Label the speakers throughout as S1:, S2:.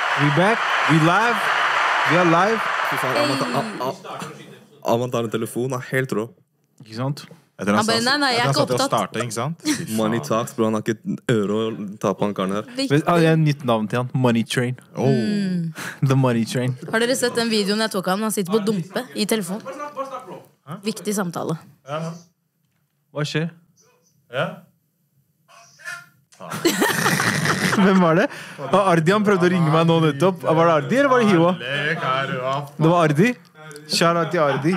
S1: We back, we live. Vi er live.
S2: Fy faen, Aman tar en telefon, han er helt rå.
S1: Ikke sant?
S3: Han
S4: bare, nei, jeg er ikke opptatt.
S3: Starte, ikke sant?
S2: Money talks, bro, han har ikke et øre å ta på han karen her.
S1: Jeg har et nytt navn til han. Money Train. The Money Train.
S4: Har dere sett den videoen jeg tok av han? Han sitter på dumpe i telefon. Viktig samtale.
S1: Hva skjer?
S3: Ja.
S1: Hvem var det? Ardi, han prøvde å ringe meg nå nettopp. Var det Ardi, eller var det Hiwa? Det var Ardi. Shout out til Ardi.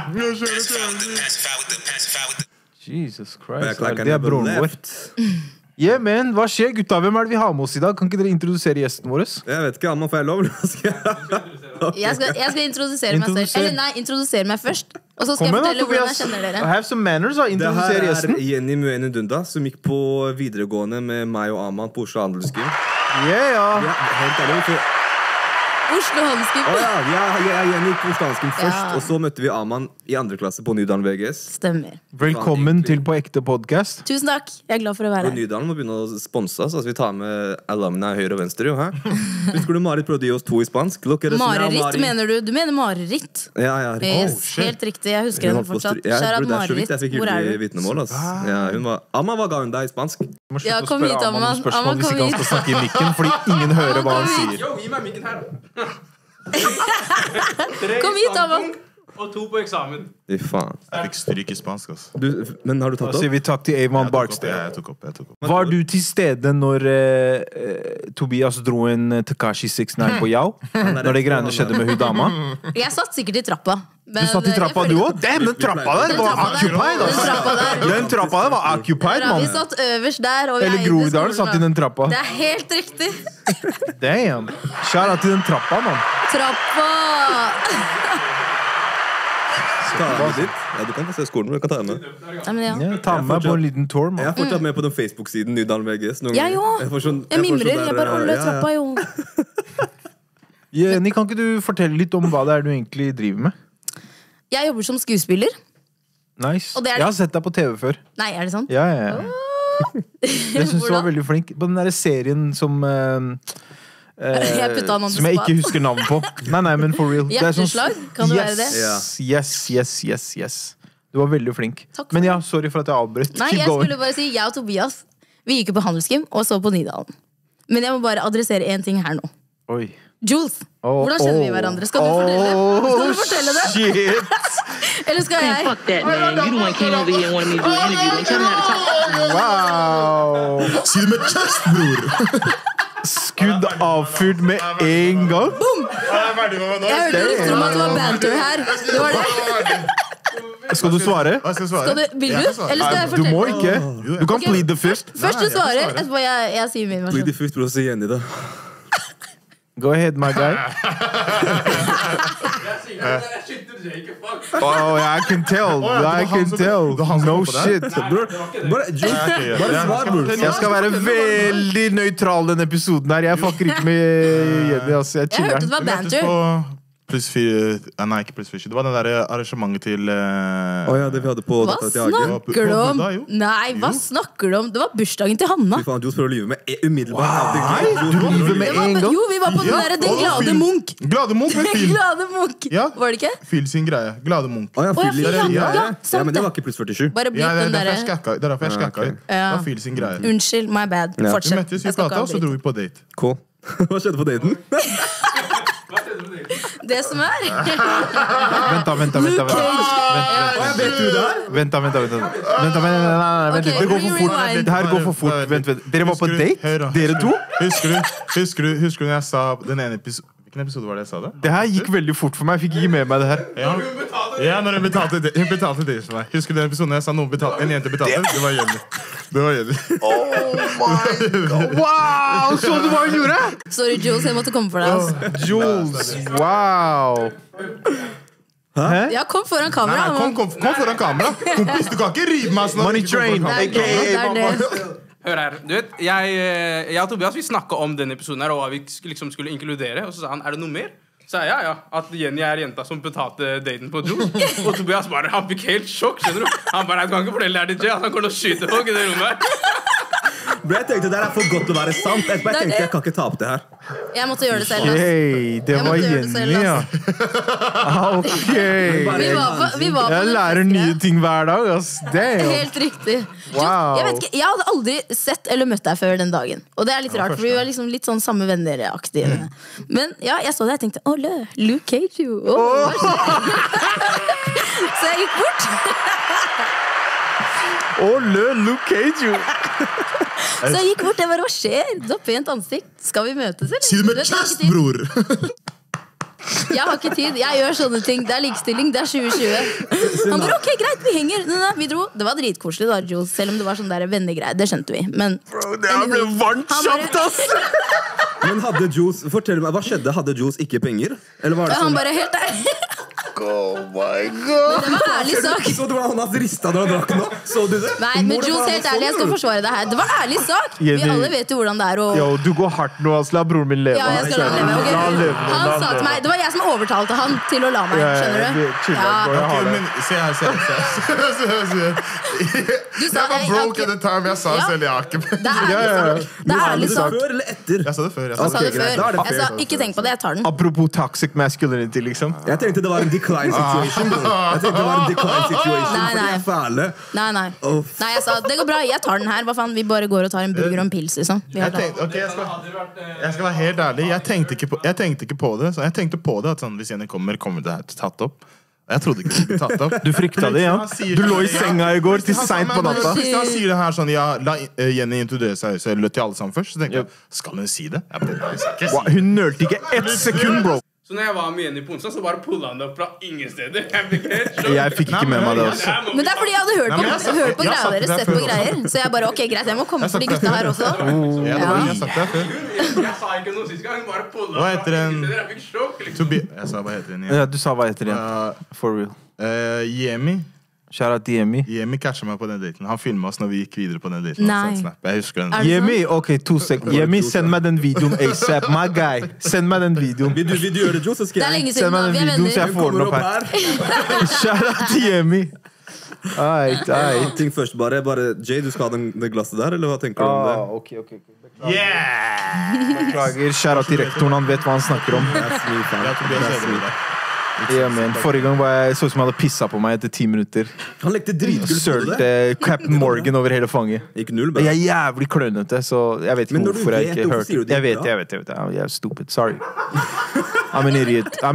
S1: Jesus Christ, Ardi er broren vår. Yeah, man, hva skjer, gutta? Hvem er det vi har med oss i dag? Kan ikke dere introdusere gjesten vår?
S2: Jeg vet ikke, Aman, får jeg lov?
S4: Jeg skal introdusere meg selv. Eller nei, introdusere meg først. Og så skal jeg fortelle hvordan jeg kjenner dere.
S1: I have some manners, da. Introdusere gjesten.
S2: Det her er Jenny Muene Dunda, som gikk på videregående med meg og Aman på Oslo Handelsgym.
S1: Yeah.
S2: Helt ærlig, for
S4: Oslo Handelsgym.
S2: Jeg gikk på Oslo Handelsgym først, og så møtte vi Aman i andre klasse på Nydalen VGS.
S4: Stemmer.
S1: Velkommen til På ekte podcast.
S4: Tusen takk, jeg er glad for å være
S2: Og
S4: her.
S2: Nydalen må begynne å sponse oss, så vi tar med alumni høyre og venstre, jo, hæ? Husker du Marit prøvde å gi oss 2 i spansk?
S4: Mareritt, mener du? Du mener Mareritt?
S2: Ja,
S4: Yes, helt riktig, jeg husker henne fortsatt. Kjære Mareritt, hvor er du?
S2: Vitnemål, ass. Ja, hun var Amma, hva ga hun deg i spansk?
S4: Ja, kom hit, Aman.
S1: Spørsmål hvis ikke han skal snakke i mikken, fordi ingen hører hva han sier.
S5: Jo, gi meg mikken her da.
S4: Kom hit, Aman.
S5: Og 2 på eksamen.
S2: Fy faen.
S3: Jeg fikk stryk i spansk, altså.
S2: Men har du tatt
S1: Da sier
S2: opp?
S1: vi takk til Avon Barksted.
S3: Jeg tok opp.
S1: Var du til stede når Tobias dro en Tekashi 6ix9ine på Yao? Når det greiene skjedde med hun dama?
S4: Jeg satt sikkert i trappa.
S1: Du satt i trappa du også? Damn, den trappa der var occupied, ass! Den trappa der var occupied,
S4: Vi
S1: mann.
S4: satt øverst der. Og
S1: Eller Groruddalen satt i den trappa.
S4: Det er helt riktig.
S1: Damn. Shout out til den trappa, mann.
S4: Trappa.
S2: Ta med dit. Ja, du kan få se skolen, men du kan ta med.
S4: Nei, men ja.
S1: Ja, ta med meg på en liten tour,
S2: Jeg
S1: mann.
S2: er fortsatt med på den Facebook-siden Nydalen VGS.
S4: Jeg òg. Jeg mimrer. Jeg bare holder trappa, jo.
S1: Jenny, kan ikke du fortelle litt om hva det er du egentlig driver med?
S4: Jeg jobber som skuespiller.
S1: Nice.
S4: Og det er det-
S1: Jeg har sett deg på TV før.
S4: Nei, er det sant?
S1: Ja. Jeg synes du var veldig flink på den der serien som
S4: Jeg puttet han on the
S1: som jeg ikke
S4: spot.
S1: husker navn på. Nei, men for real. Det er sånn-
S4: Hjerteslag? Kan det være det?
S1: Yes. Du var veldig flink.
S4: Takk for
S1: Men
S4: det.
S1: ja, sorry for at jeg avbrøt.
S4: Nei,
S1: Keep
S4: jeg
S1: going.
S4: skulle bare si jeg og Tobias Vi gikk jo på Handelsgym og så på Nydalen. Men jeg må bare adressere en ting her nå.
S1: Oi.
S4: Jules, hvordan kjenner vi hverandre? Skal du fortelle det?
S1: Shit.
S4: Eller skal jeg?
S6: Fuck that, man. You the one came over here and wanted me to do an interview. Don't tell me how to talk.
S1: Wow.
S3: Si det med chest, bror!
S1: Skudd avfyrt med en gang.
S4: Jeg hørte rykter om at det var banter her. Det var det.
S1: Skal du svare?
S3: Hva skal jeg svare?
S4: Vil du? Eller skal jeg
S1: Du
S4: fortelle?
S1: må ikke. Du kan plead the fifth.
S4: Først du svarer, etterpå jeg sier min
S2: Blir
S4: versjon.
S2: de først, bro, så Jenny da.
S1: Go ahead, my guy. Oh, I can tell. No shit.
S2: Bare svar, bror.
S1: Jeg skal være veldig nøytral denne episoden her. Jeg fucker ikke med Jenny, altså. Jeg
S4: Jeg hørte det
S1: chiller.
S4: var banter.
S3: Pluss 4. Nei, ikke pluss 4. Det var det der arrangementet til
S2: Åja, det vi hadde på
S4: Hva
S2: dette til Hagen.
S4: snakker du om?
S3: Buddha, jo.
S4: Nei, hva snakker du om? Det var bursdagen til Hanna.
S2: Fy faen, Jules prøver å lyve med umiddelbart.
S1: Du lyver med en gang.
S4: Jo, vi var på den der Den glade Munch.
S3: Glade Munch med
S4: Den
S3: Phil.
S4: glade Munch.
S3: Ja.
S4: Var det ikke?
S3: Phil sin greie. Glade Munch.
S2: Åja,
S4: Å, ja,
S2: Philly.
S4: Phil, ja,
S2: Ja,
S4: sant
S2: men det
S4: det.
S2: var ikke pluss 47.
S4: Bare blitt
S3: Ja, det er
S4: den
S3: derfor jeg
S4: derre
S3: skakka. Det er derfor jeg skakka ut. Det
S4: Ja.
S3: var Phil sin greie.
S4: Unnskyld, my bad.
S3: Vi
S4: Fortsett.
S3: møttes, vi
S4: Jeg skal ikke
S3: prata, og så
S4: avbryte.
S3: dro vi på date.
S2: Cool. Hva skjedde på daten?
S4: Det som er
S1: Vent da.
S2: Vet du det her?
S1: Vent da. Nei,
S4: Ok,
S1: det går for fort.
S4: rewind.
S1: Det her går for fort. Vent. Dere var på date?
S3: Hør da.
S1: Dere to?
S3: Husker du når jeg sa den ene episoden? Hvilken episode var det jeg sa det?
S1: Det her gikk veldig fort for meg. Jeg fikk ikke med meg det her.
S3: Ja, når hun betalte det for meg. Husker du den episoden jeg sa en jente betalte? Det var Jenny.
S1: Oh my god. Wow! Så du hva hun gjorde?
S4: Sorry, Jules, jeg måtte komme for deg. Altså.
S1: Jules, wow. Hæ?
S4: Ja, kom foran kamera.
S3: Nei, kom foran kamera. Kompis, du kan ikke rive meg sånn.
S1: Money Train,
S4: Det er det,
S1: aka
S4: det er det.
S5: Hør her, du vet, jeg og Tobias vi snakket om denne episoden her, og hva vi liksom skulle inkludere. Og så sa han, er det noe mer? Så sa jeg, ja, at Jenny er jenta som betalte daten på Jules. Og Tobias bare, han fikk helt sjokk, skjønner du? Han bare, jeg kan ikke fortelle det her til Jay, han kommer til å skyte folk i det rommet her.
S2: Bro, jeg tenkte det er for godt til å være sant. Jeg tenkte jeg kan ikke ta opp det her.
S4: Jeg måtte gjøre det selv. ass.
S1: Hey, det
S4: Jeg
S1: var
S4: måtte gjøre det selv,
S1: Jenny, ja. Ok.
S4: Vi var på
S1: Jeg
S4: den
S1: lærer
S4: festen
S1: nye
S4: greia.
S1: ting hver dag, ass. Damn.
S4: Helt riktig.
S1: Wow.
S4: Jeg vet ikke, jeg hadde aldri sett eller møtt deg før den dagen. Og det er litt rart, for vi var liksom litt sånn samme venner-aktige. Men ja, jeg så det, jeg tenkte Luke Cage, jo. Hva skjer? Så jeg gikk bort.
S1: Luke Cage, jo.
S4: Så jeg gikk bort, jeg bare, hva skjer? Du har pent ansikt. Skal vi møtes, eller?
S3: Si det med
S4: Du vet, jeg har
S3: chest,
S4: ikke tid.
S3: bror!
S4: Jeg har ikke tid, jeg gjør sånne ting. Det er likestilling, det er 2020. Han bare, ok, greit, vi henger. Vi dro. Det var dritkoselig da, Jules, selv om det var sånn der vennegreier. Det skjønte vi, men
S1: Bro, det her ble varmt
S4: Han bare-
S1: kjapt, ass.
S2: Men hadde Jules, fortell meg, hva skjedde? Hadde Jules ikke penger? Eller var det
S4: han
S2: sånn?
S4: bare helt ærlig.
S1: Oh my god.
S4: Det var ærlig sak.
S2: Så du hvordan han hadde ristet når han drakk nå? Så du det?
S4: Nei, men Jules, helt ærlig, jeg skal forsvare deg her. Det var ærlig sak. Vi
S1: Jenny.
S4: alle vet jo hvordan det er å
S1: Yo, du går hardt nå, ass. La broren min leve.
S4: Ja, jeg skal la han leve.
S1: La han leve,
S4: Ok.
S1: la
S4: Han
S1: han
S4: sa til
S1: leve.
S4: meg, det var jeg som overtalte han til å la meg, skjønner du?
S1: Chill out, bro. Jeg
S3: Ok,
S1: har det.
S3: men se her.
S4: Du sa
S3: Jeg var
S4: jeg
S3: broke
S4: har
S3: at the time. Jeg sa
S4: Ja.
S3: selv jeg har ikke
S4: Det er
S1: Ja,
S4: ærlig
S1: ja, ja.
S4: sak. Det er ærlig sak.
S2: Før eller etter?
S3: Jeg sa det før. Jeg
S4: Jeg
S3: sa
S4: sa
S3: det.
S4: det
S2: Ok, greit. Da er
S4: før.
S2: det
S4: Jeg sa,
S2: fair.
S4: ikke tenk på det, jeg tar den.
S1: Apropos toxic masculinity, liksom.
S2: Jeg tenkte det var en decline situation. Bro. Jeg tenkte det var en decline situation,
S4: Nei,
S2: for de
S4: nei.
S2: er fæle.
S4: Nei.
S2: Uff.
S4: Nei, jeg sa, det går bra, jeg tar den her. Hva faen, vi bare går og tar en burger og en pils, liksom. Vi har
S3: Jeg
S4: tatt.
S3: tenkte, ok, jeg skal være helt ærlig. Jeg tenkte ikke på det. Så jeg tenkte på det at sånn, hvis Jenny kommer det her tatt opp. Jeg trodde ikke det ble tatt opp.
S1: Du frykta det, ja? Du lå i senga i går til seint på natta.
S3: Hvis han sier det her sånn, ja, la Jenny introdusere seg selv til alle sammen først, så tenker jeg, skal hun si det? Jeg bare, nei, jeg skal ikke si
S1: Wow, hun nølte ikke ett sekund, bro.
S5: Så når jeg var med Jenny på onsdag, så bare pulla han det opp fra ingen steder. Jeg ble helt sjokk.
S1: Jeg fikk ikke med meg det også.
S4: Men det er fordi jeg hadde hørt
S3: Nei, men jeg har sagt-
S4: hørt på
S3: jeg har
S4: greia
S3: sagt
S4: deres,
S3: det
S4: sett på
S3: før også.
S4: greier. Så jeg bare, ok, greit, jeg må komme for de gutta her også.
S3: Ja, jeg har sagt det før.
S5: Jeg sa ikke noe sist gang. Bare pulla
S3: Hva heter den?
S5: Jeg fikk sjokk. Liksom.
S3: Jeg sa, hva heter den igjen?
S1: Ja, du sa hva heter det igjen? For real.
S3: Yemi
S1: Shout out til Yemi.
S3: catcha meg på den daten. Han filmet oss når vi gikk videre på den daten.
S4: Nei.
S3: Han sendte snap. Jeg husker den.
S4: Er det
S1: Yemi, ok, 2 sekunder. Yemi, send meg den videoen ASAP. My guy. Send meg den videoen.
S2: Vil du gjøre det, Joe, så skal
S4: Det er
S2: jeg.
S4: lenge
S1: Send
S4: siden,
S1: meg
S4: da.
S1: den
S4: Vi er
S1: videoen, så jeg
S4: venner.
S1: får den opp her. Shout out til Yemi. Aight.
S2: Ting først, bare Jay, du skal ha det glasset der, eller hva tenker du om det?
S1: Ok.
S3: Yeah!
S1: Beklager. Shout out til rektoren, han vet hva han snakker om.
S2: That's me, fam.
S3: Jeg tror vi er
S2: That's me.
S3: kjedelig der.
S1: Ja, men forrige gang var jeg så ut som jeg hadde pissa på meg etter 10 minutter.
S2: Han lekte dritkult på det.
S1: Sølte Captain Morgan over hele fanget.
S2: Gikk null, bare.
S1: Jeg er jævlig klønete, så jeg vet
S2: Men
S1: ikke
S2: når du
S1: hvorfor jeg
S2: vet
S1: ikke
S2: det, hvorfor
S1: hørte.
S2: sier du det
S1: Jeg
S2: ikke
S1: vet. Jeg er stupid. Sorry. I'm an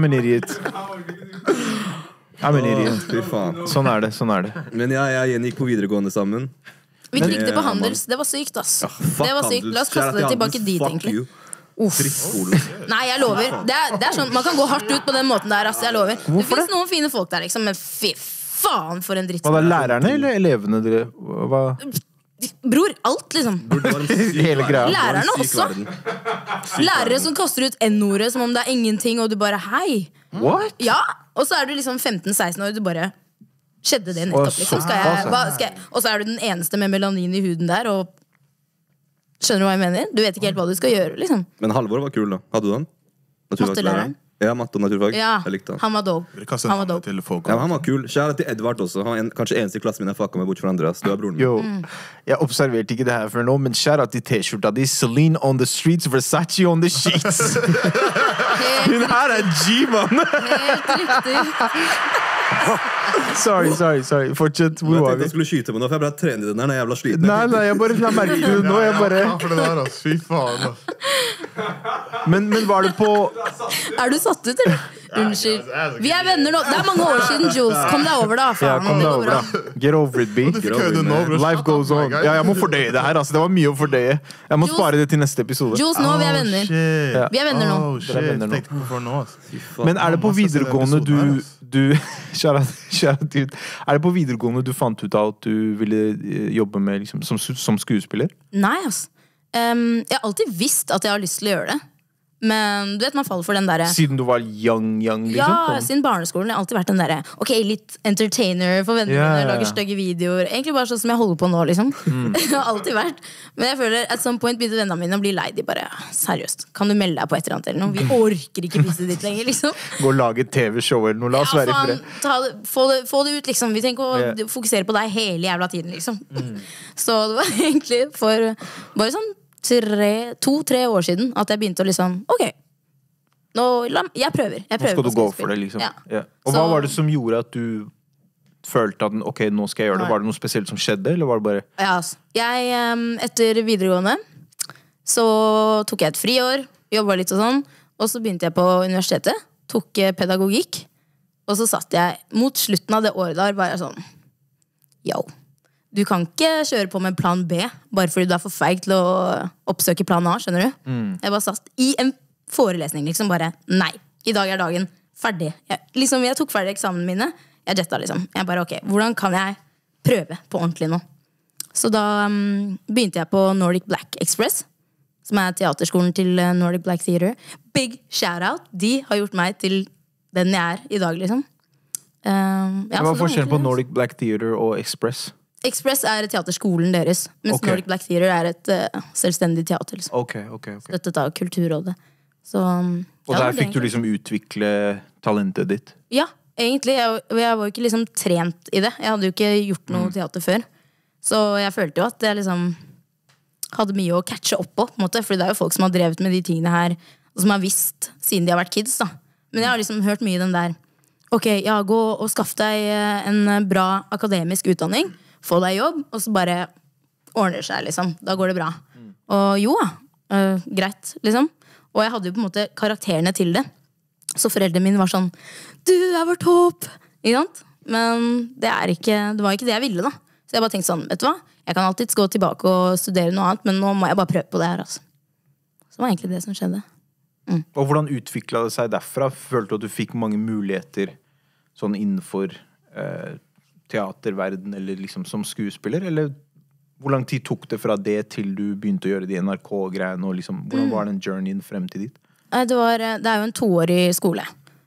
S1: idiot.
S2: Fy faen.
S1: Sånn er det.
S2: Men jeg og Jenny gikk på videregående sammen.
S4: Vi gikk det på
S2: Ja,
S4: Handels. Det var sykt, ass.
S2: Fuck
S4: Det var sykt.
S2: Handels.
S4: La oss kaste
S2: Kjære
S4: det
S2: til
S4: tilbake
S2: Handels,
S4: dit,
S2: fuck
S4: egentlig.
S2: you.
S4: Uff.
S2: Drittskole.
S4: Nei, jeg lover. Det er sånn, man kan gå hardt ut på den måten der, ass. Jeg lover. Det
S1: Hvorfor
S4: finnes noen fine folk der, liksom, men fy faen for en
S1: Hva da,
S4: drittskole.
S1: lærerne eller elevene dere? Hva?
S4: Bror, alt, liksom.
S2: Det var en syk
S1: Hele greia.
S2: verden. Det var en
S4: Lærerne
S2: syk
S4: også.
S2: verden.
S4: Lærere som kaster ut N-ordet som om det er ingenting, og du bare hei.
S1: What?
S4: Ja, og så er du liksom 15-16 år, du bare skjedde det nettopp, liksom. Og så er du den eneste med melanin i huden der, og skjønner du hva jeg mener? Du vet ikke helt hva du skal gjøre, liksom.
S2: Men Halvor var kul, da. Hadde du den?
S4: Mattelæreren?
S2: Ja, matte og naturfag.
S4: Ja,
S2: Jeg likte han.
S4: han var dope.
S3: Dere kaster
S4: Han var
S3: navnet
S4: dope.
S3: til folk.
S2: Ja, men han var kul. Kjære til Edvard også. Han var kanskje eneste i klassen min jeg fucka med bort fra Andreas. Du er broren min.
S1: Yo, jeg observerte ikke det her før nå, men shout out til T-skjorta di. Celine on the streets, Versace on the sheets. Hun her er G, mann!
S4: Helt riktig.
S1: Sorry. Fortsett. Hvor
S2: Jeg
S1: var
S2: tenkte
S1: vi?
S2: jeg skulle skyte på noe, for jeg ble trent i den der når jeg jævla sliten.
S1: Nei, jeg bare la merke til det nå. Jeg bare...
S3: Ja, for det der, ass. Fy faen, ass.
S1: Men var det på
S4: Er du satt ut, eller? Unnskyld. Vi er venner nå. Det er mange år siden, Jules. Kom deg over, da.
S1: Ja,
S4: Faen,
S1: kom
S4: det
S1: deg
S4: går
S1: over,
S4: bra.
S1: da. Get over it, B.
S3: Du fikk høre det nå, bro.
S1: Life goes on. Ja, jeg må fordøye det her. Altså. Det var mye å fordøye. Jeg må
S4: Jules-
S1: spare det til neste episode.
S4: Jules, nå, vi er venner.
S3: Shit.
S4: Vi er venner nå.
S3: Oh, shit.
S1: Dere er venner nå.
S3: Tenkte ikke hvorfor nå, ass.
S1: Men er det på
S3: Masse sånne
S1: videregående
S3: episoder her,
S1: Shout out til- Er det på videregående du fant ut av at du ville jobbe med som skuespiller?
S4: Nei, ass. Jeg har alltid visst at jeg har lyst til å gjøre det. Men du vet, man faller for den der
S1: Siden du var young, liksom?
S4: Ja, siden barneskolen har jeg alltid vært den der ok, litt entertainer for vennene mine,
S1: Ja.
S4: lager stygge videoer. Egentlig bare sånn som jeg holder på nå, liksom. Det har alltid vært. Men jeg føler at some point begynte vennene mine å bli lei. De bare, seriøst, kan du melde deg på et eller annet eller noe? Vi orker ikke pisset ditt lenger, liksom.
S1: Gå og lage et TV-show eller noe, la oss være i fred.
S4: Få det ut, liksom. Vi trenger ikke å fokusere på deg hele jævla tiden, liksom. Så det var egentlig for bare sånn 2-3 år siden at jeg begynte å liksom ok, jeg prøver.
S1: Nå skal du gå for det, liksom. Ja. Og hva var det som gjorde at du følte at ok, nå skal jeg gjøre det? Var det noe spesielt som skjedde, eller var det bare
S4: Ja, jeg, etter videregående så tok jeg et friår, jobbet litt og sånn, og så begynte jeg på universitetet, tok pedagogikk, og så satt jeg mot slutten av det året der bare sånn yo, du kan ikke kjøre på med plan B bare fordi du er for feig til å oppsøke plan A, skjønner du? Jeg bare satt i en forelesning, liksom bare nei, i dag er dagen ferdig. Jeg tok ferdig eksamen mine, jeg jetta liksom. Jeg bare ok, hvordan kan jeg prøve på ordentlig nå? Så da begynte jeg på Nordic Black Express, som er teaterskolen til Nordic Black Theater. Big shout out, de har gjort meg til den jeg er i dag, liksom.
S1: Hva var forskjellen på Nordic Black Theater og Express?
S4: Express er teaterskolen deres, mens Nordic Black Theater er et selvstendig teater. Liksom.
S1: Ok.
S4: Støttet av Kulturrådet. Så,
S1: og der fikk du liksom utvikle talentet ditt?
S4: Ja, egentlig. Jeg var jo ikke liksom trent i det. Jeg hadde jo ikke gjort noe teater før. Så jeg følte jo at jeg liksom hadde mye å catche opp på, en måte. Fordi det er jo folk som har drevet med de tingene her, og som har visst siden de har vært kids, da. Men jeg har liksom hørt mye den der ok, ja, gå og skaff deg en bra akademisk utdanning, få deg jobb, og så bare ordner seg, liksom. Da går det bra. Og jo, greit, liksom. Og jeg hadde jo på en måte karakterene til det. Så foreldrene mine var sånn du er vårt håp! Ikke sant? Men det var ikke det jeg ville, da. Så jeg bare tenkte sånn, vet du hva? Jeg kan alltid gå tilbake og studere noe annet, men nå må jeg bare prøve på det her, altså. Så det var egentlig det som skjedde.
S1: Og hvordan utviklet det seg derfra? Følte du at du fikk mange muligheter sånn innenfor teaterverden, eller liksom som skuespiller? Eller hvor lang tid tok det fra det til du begynte å gjøre de NRK-greiene? Og liksom, hvordan var den journeyen frem til dit? Det
S4: er jo en 2-årig skole.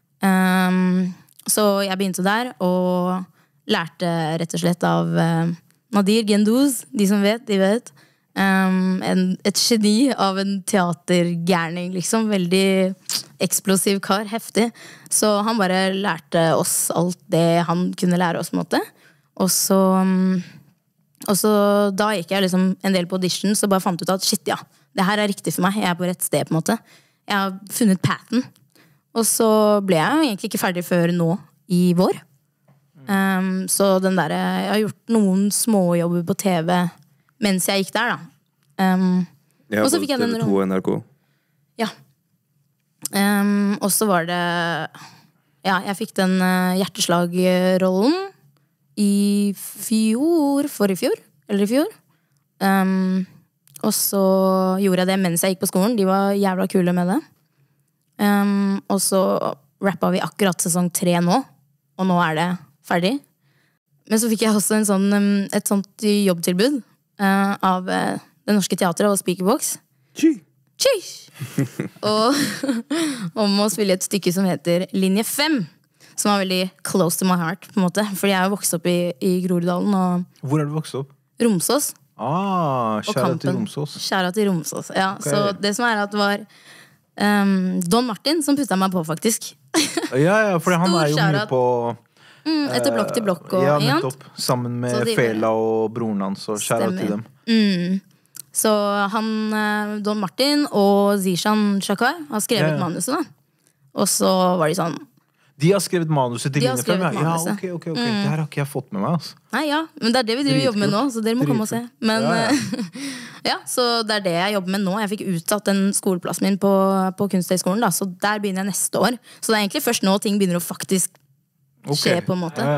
S4: Så jeg begynte der, og lærte rett og slett av Nadir Gendouz, de som vet, de vet. Et geni av en teatergærning, liksom. Veldig eksplosiv kar, heftig. Så han bare lærte oss alt det han kunne lære oss, på en måte. Og så da gikk jeg liksom en del på audition, så bare fant ut at shit, ja, det her er riktig for meg. Jeg er på rett sted, på en måte. Jeg har funnet paten. Og så ble jeg jo egentlig ikke ferdig før nå i vår. Så den der, jeg har gjort noen småjobber på TV mens jeg gikk der, da. Og så fikk jeg den
S2: TV2 og NRK.
S4: Ja. Og så var det ja, jeg fikk den hjerteslagrollen i forrige fjor, eller i fjor. Og så gjorde jeg det mens jeg gikk på skolen. De var jævla kule med det. Og så rappet vi akkurat sesong 3 nå, og nå er det ferdig. Men så fikk jeg også et sånt jobbtilbud av Det Norske Teatret og Speakerbox. Og om å spille et stykke som heter Linje 5, som var veldig close to my heart, på en måte. Fordi jeg er jo vokst opp i Groruddalen. Og
S1: hvor er du vokst opp?
S4: Romsås.
S1: Kjære til Romsås.
S4: Kjære til Romsås, ja.
S1: Okay.
S4: Så det som er at det var Don Martin som puttet meg på, faktisk.
S1: Ja, for han er jo mye på
S4: etter Blokk til Blokk og,
S1: ja, nettopp. Sammen med Fela og broren hans, og kjære til dem.
S4: Så han, Don Martin og Zishan Shakar har skrevet manuset, da. Og så var de sånn
S1: De har skrevet manuset til Linje 5? Ja, ok. Det her har ikke jeg fått med meg, altså.
S4: Nei, ja, men det er det vi jobber med nå, så dere må komme og se. Men ja, så det er det jeg jobber med nå. Jeg fikk utsatt den skoleplassen min på Kunsthøgskolen, da, så der begynner jeg neste år. Så det er egentlig først nå ting begynner å faktisk skje, på en måte.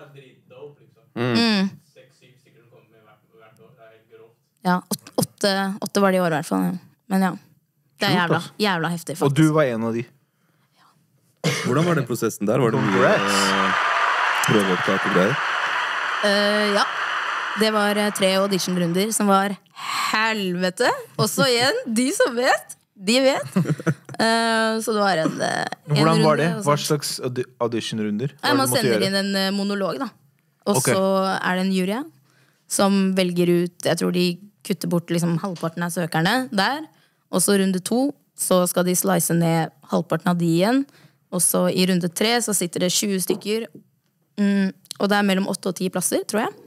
S4: Ja, 8 var det i år i hvert fall. Men ja, det er jævla heftig, faktisk.
S1: Og du var en av de.
S2: Hvordan var den prosessen der? Var det mye prøveopptak og greier?
S4: Ja. Det var 3 auditionrunder som var helvete. Også igjen, de som vet, de vet. Så det var en
S1: Hvordan
S4: runde,
S1: var det?
S4: og
S1: Hva
S4: sånt.
S1: slags auditionrunder? Hva
S4: Man
S1: var det du måtte
S4: sender
S1: gjøre?
S4: inn en monolog, da. Og
S1: Ok.
S4: så er det en jury som velger ut. Jeg tror de kutter bort liksom halvparten av søkerne der. Og så runde 2 så skal de slice ned halvparten av de igjen. Og så i runde 3 så sitter det 20 stykker. Og det er mellom 8 og 10 plasser, tror jeg.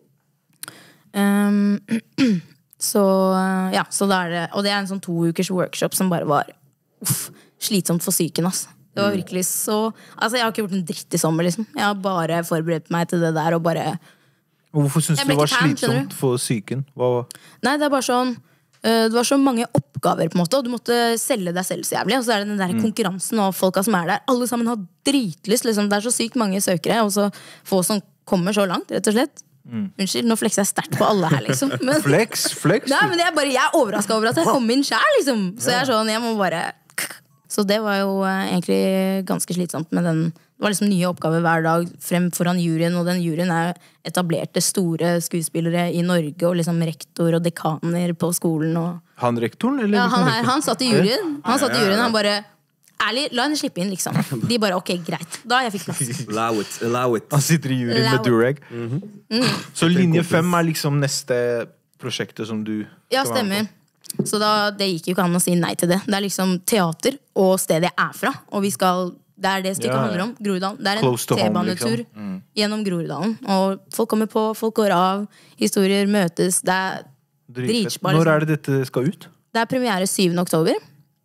S4: Så ja, så da er det. Og det er en sånn 2 ukers workshop som bare var slitsomt for psyken, ass. Det var virkelig så. Altså, jeg har ikke gjort en dritt i sommer, liksom. Jeg har bare forberedt meg til det der og bare.
S1: Hvorfor syns
S4: Jeg
S1: du
S4: ble
S1: det var
S4: ikke fan, skjønner
S1: slitsomt for psyken?
S4: Nei, det er bare sånn. Det var så mange oppgaver, på en måte og du måtte selge deg selv så jævlig. Og så er det den der konkurransen og folka som er der. Alle sammen har dritlyst, liksom. Det er så sykt mange søkere, og så få som kommer så langt, rett og slett. Unnskyld, nå flekser jeg sterkt på alle her, liksom. Men,
S1: Flex?
S4: nei, men jeg er overrasket over at jeg kom inn selv, liksom. Så jeg er sånn, jeg må bare. Så det var jo egentlig ganske slitsomt med den. Det var liksom nye oppgaver hver dag frem foran juryen, og den juryen er etablerte store skuespillere i Norge, og liksom rektor og dekaner på skolen. Og
S1: Han rektoren, eller?
S4: ja, han satt i juryen. Han bare, ærlig, la henne slippe inn, liksom. De bare, ok, greit. Da jeg fikk plass.
S2: Allow it.
S1: Han sitter i juryen med Durag. Så linje 5 er liksom neste prosjektet som du
S4: Ja,
S1: skal være med
S4: stemmer. Så det gikk jo ikke an å si nei til det. Det er liksom teater og stedet jeg er fra. Og det er det stykket
S1: Ja, ja.
S4: handler om. Groruddalen. Det er
S1: Close to
S4: en
S1: home,
S4: T-banetur
S1: liksom.
S4: gjennom Groruddalen. Og folk kommer på, folk går av, historier møtes. Det er
S1: på.
S4: dritspar,
S1: Når
S4: liksom.
S1: er det dette skal ut?
S4: Det er premiere 7. oktober.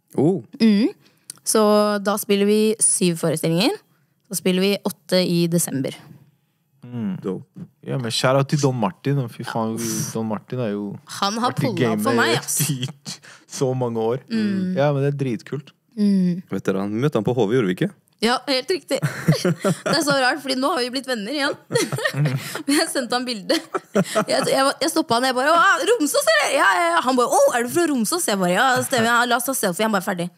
S4: Så da spiller vi 7 forestillinger. Så spiller vi 8 i desember.
S2: Dope.
S1: Ja, men shout out til Don Martin. Fy faen, Don Martin er jo
S4: Han har
S1: vært i
S4: pulla opp for meg,
S1: gamet
S4: ass.
S1: i så mange år. Ja, men det er dritkult.
S2: Veteran. Vi møtte han på HV, gjorde vi ikke?
S4: Ja, helt riktig. Det er så rart, fordi nå har vi blitt venner igjen. Men jeg sendte han bilde. Jeg stoppet han, jeg bare, Romsås, eller? Ja. Han bare, er du fra Romsås? Jeg bare, ja, stemmer, ja, la oss ta selfie. Han bare, ferdig.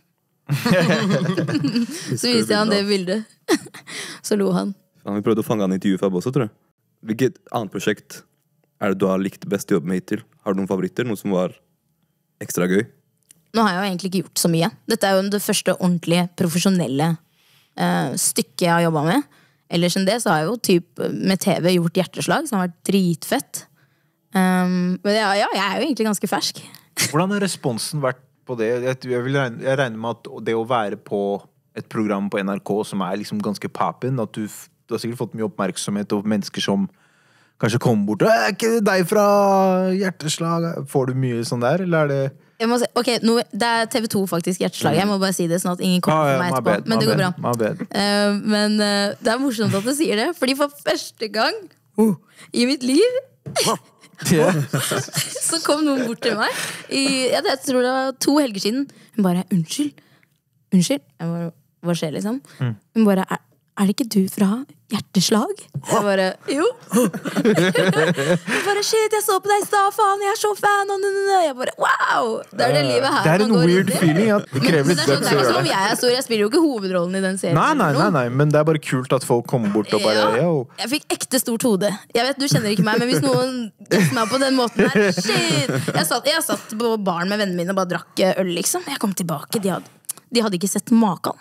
S4: Så viste jeg han det bildet. Så lo han.
S2: Vi prøvde å fange han i intervjuet for også, tror jeg. Hvilket annet prosjekt er det du har likt best å jobbe med hittil? Har du noen favoritter? Noe som var ekstra gøy?
S4: Nå har jeg jo egentlig ikke gjort så mye. Dette er jo det første ordentlige, profesjonelle stykket jeg har jobbet med. Ellers enn det så har jeg jo med TV gjort Hjerteslag, som har vært dritfett. Men ja, jeg er jo egentlig ganske fersk.
S1: Hvordan har responsen vært på det? Jeg regner med at det å være på et program på NRK som er liksom ganske papen, at du har sikkert fått mye oppmerksomhet og mennesker som kanskje kommer bort og er ikke det deg fra Hjerteslag? Får du mye sånn der, eller er det
S4: Jeg må si, ok, det er TV2 faktisk, Hjerteslag. Jeg må bare si det sånn at ingen kommer på meg etterpå. Men det går bra.
S1: My bad.
S4: Men det er morsomt at du sier det, fordi for første gang i mitt liv så kom noen bort til meg jeg tror det var 2 helger siden. Hun bare, unnskyld. Jeg bare, hva skjer liksom? Hun bare, er det ikke du fra Hjerteslag? Jeg bare, jo. Hun bare, shit, jeg så på deg i stad, faen, jeg er så fan. Jeg bare, wow. Det er det livet her.
S1: Det er en
S4: man går
S1: weird
S4: inn i.
S1: feeling at det krever
S4: Men
S1: litt
S4: det er
S1: guts å
S4: ikke
S1: gjøre
S4: som
S1: det.
S4: jeg er stor. Jeg spiller jo ikke hovedrollen i den serien.
S1: Nei, men det er bare kult at folk kommer bort og bare
S4: Ja.
S1: yo.
S4: Jeg fikk ekte stort hode. Jeg vet, du kjenner ikke meg, men hvis noen gikk meg på den måten her, shit. Jeg satt på baren med vennene mine og bare drakk øl, liksom. Jeg kom tilbake, de hadde ikke sett maken.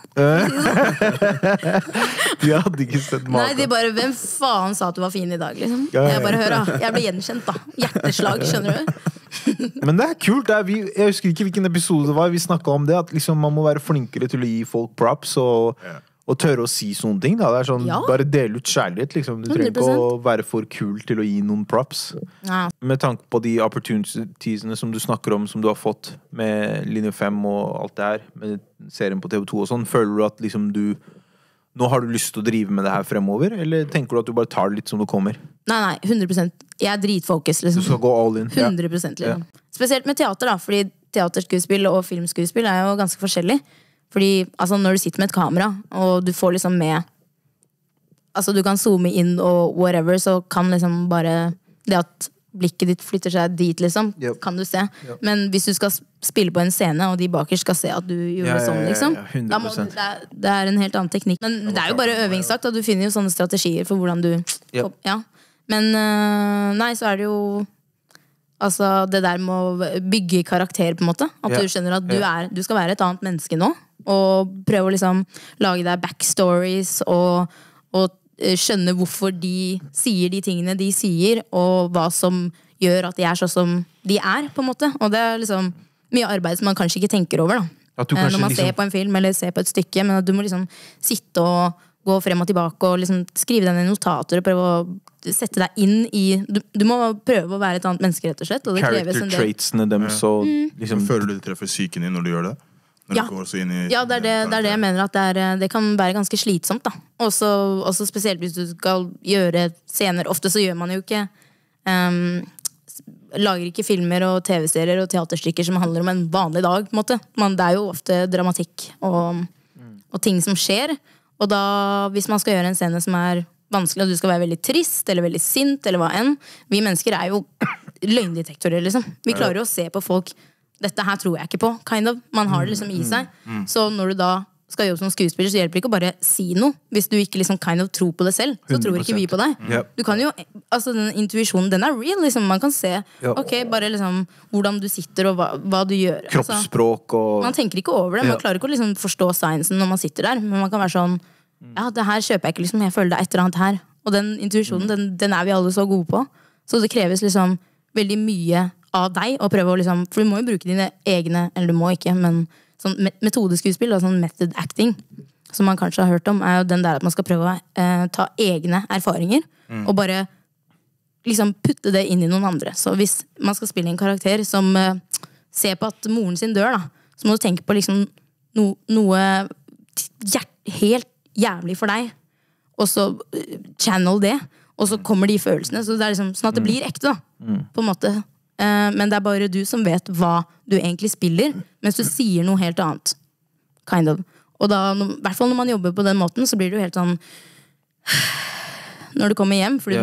S1: De hadde ikke sett
S4: Nei,
S1: maken.
S4: de bare, hvem faen sa at du var fin i dag, liksom?
S1: Ja.
S4: Jeg bare, hør da, jeg ble gjenkjent da. Hjerteslag, skjønner du?
S1: Men det er kult. Jeg husker ikke hvilken episode det var. Vi snakket om det, at liksom man må være flinkere til å gi folk props og tørre å si sånne ting. Da. Det er sånn,
S4: Ja.
S1: bare dele ut kjærlighet. Liksom. Du trenger ikke
S4: 100%.
S1: å være for kul til å gi noen props.
S4: Ja.
S1: Med tanke på de opportunitiesene som du snakker om, som du har fått med Linje 5 og alt det her, med serien på TV2 og sånn, føler du at liksom nå har du lyst til å drive med det her fremover, eller tenker du at du bare tar det litt som det kommer?
S4: Nei, 100%. Jeg er dritfokus,
S1: Du
S4: liksom.
S1: skal gå all in.
S4: 100% liksom. Spesielt med teater da, fordi teaterskuespill og filmskuespill er jo ganske forskjellig. Fordi altså, når du sitter med et kamera, og du får liksom med altså du kan zoome inn og whatever, så kan liksom bare det at blikket ditt flytter seg dit, liksom,
S1: Yep.
S4: kan du se. Men hvis du skal spille på en scene, og de baker skal se at du gjorde
S1: Ja,
S4: sånn, liksom,
S1: 100%.
S4: da må du, det er en helt annen teknikk. Men det er jo bare øvingstakt, og du finner jo sånne strategier for hvordan du
S1: Yep.
S4: ja. Men nei, så er det jo altså det der med å bygge karakter, på en måte. At
S1: Ja.
S4: du skjønner at du skal være et annet menneske nå. og prøve å liksom lage deg backstories og skjønne hvorfor de sier de tingene de sier, og hva som gjør at de er sånn som de er, på en måte. Og det er liksom mye arbeid som man kanskje ikke tenker over, da. Når man ser på en film eller ser på et stykke, men at du må liksom sitte og gå frem og tilbake og liksom skrive deg ned notater og prøve å sette deg inn i du må prøve å være et annet menneske, rett og slett, og det kreves en del.
S1: Character traitsene dem, så liksom...
S3: Føler du det treffer psyken din når du gjør det? Når du går så inn i
S4: det er det jeg mener, at det kan være ganske slitsomt, da. Også spesielt hvis du skal gjøre scener. Ofte så gjør man jo ikke lager ikke filmer og tv-serier og teaterstykker som handler om en vanlig dag, på en måte. Det er jo ofte dramatikk og ting som skjer. Og da, hvis man skal gjøre en scene som er vanskelig, og du skal være veldig trist, eller veldig sint, eller hva enn, vi mennesker er jo løgndetektorer, liksom. Vi klarer jo å se på folk, dette her tror jeg ikke på, kind of. Man har det liksom i seg. Så når du da skal jobbe som skuespiller, så hjelper det ikke å bare si noe. Hvis du ikke liksom kind of tror på det selv, så 100%. Tror ikke vi på deg. Du kan jo, altså den intuisjonen, den er real, liksom. Man kan se, ok, bare liksom hvordan du sitter og hva du gjør.
S1: Kroppsspråk og...
S4: Man tenker ikke over det, man klarer ikke å liksom forstå sciencen når man sitter der, men man kan være sånn, ja, det her kjøper jeg ikke, liksom, jeg føler det er et eller annet her. Og den intuisjonen, den er vi alle så gode på. Så det kreves liksom veldig mye av deg å prøve å liksom, for du må jo bruke dine egne, eller du må ikke, men sånn metodeskuespill, sånn method acting, som man kanskje har hørt om, er jo den der at man skal prøve å ta egne erfaringer, og bare liksom putte det inn i noen andre. Så hvis man skal spille en karakter som ser på at moren sin dør, da, så må du tenke på liksom noe helt jævlig for deg, og så channel det, og så kommer de følelsene, så det er liksom sånn at det blir ekte, da, på en måte. Men det er bare du som vet hva du egentlig spiller, mens du sier noe helt annet, kind of. Og da, i hvert fall når man jobber på den måten, så blir det jo helt sånn når du kommer hjem, fordi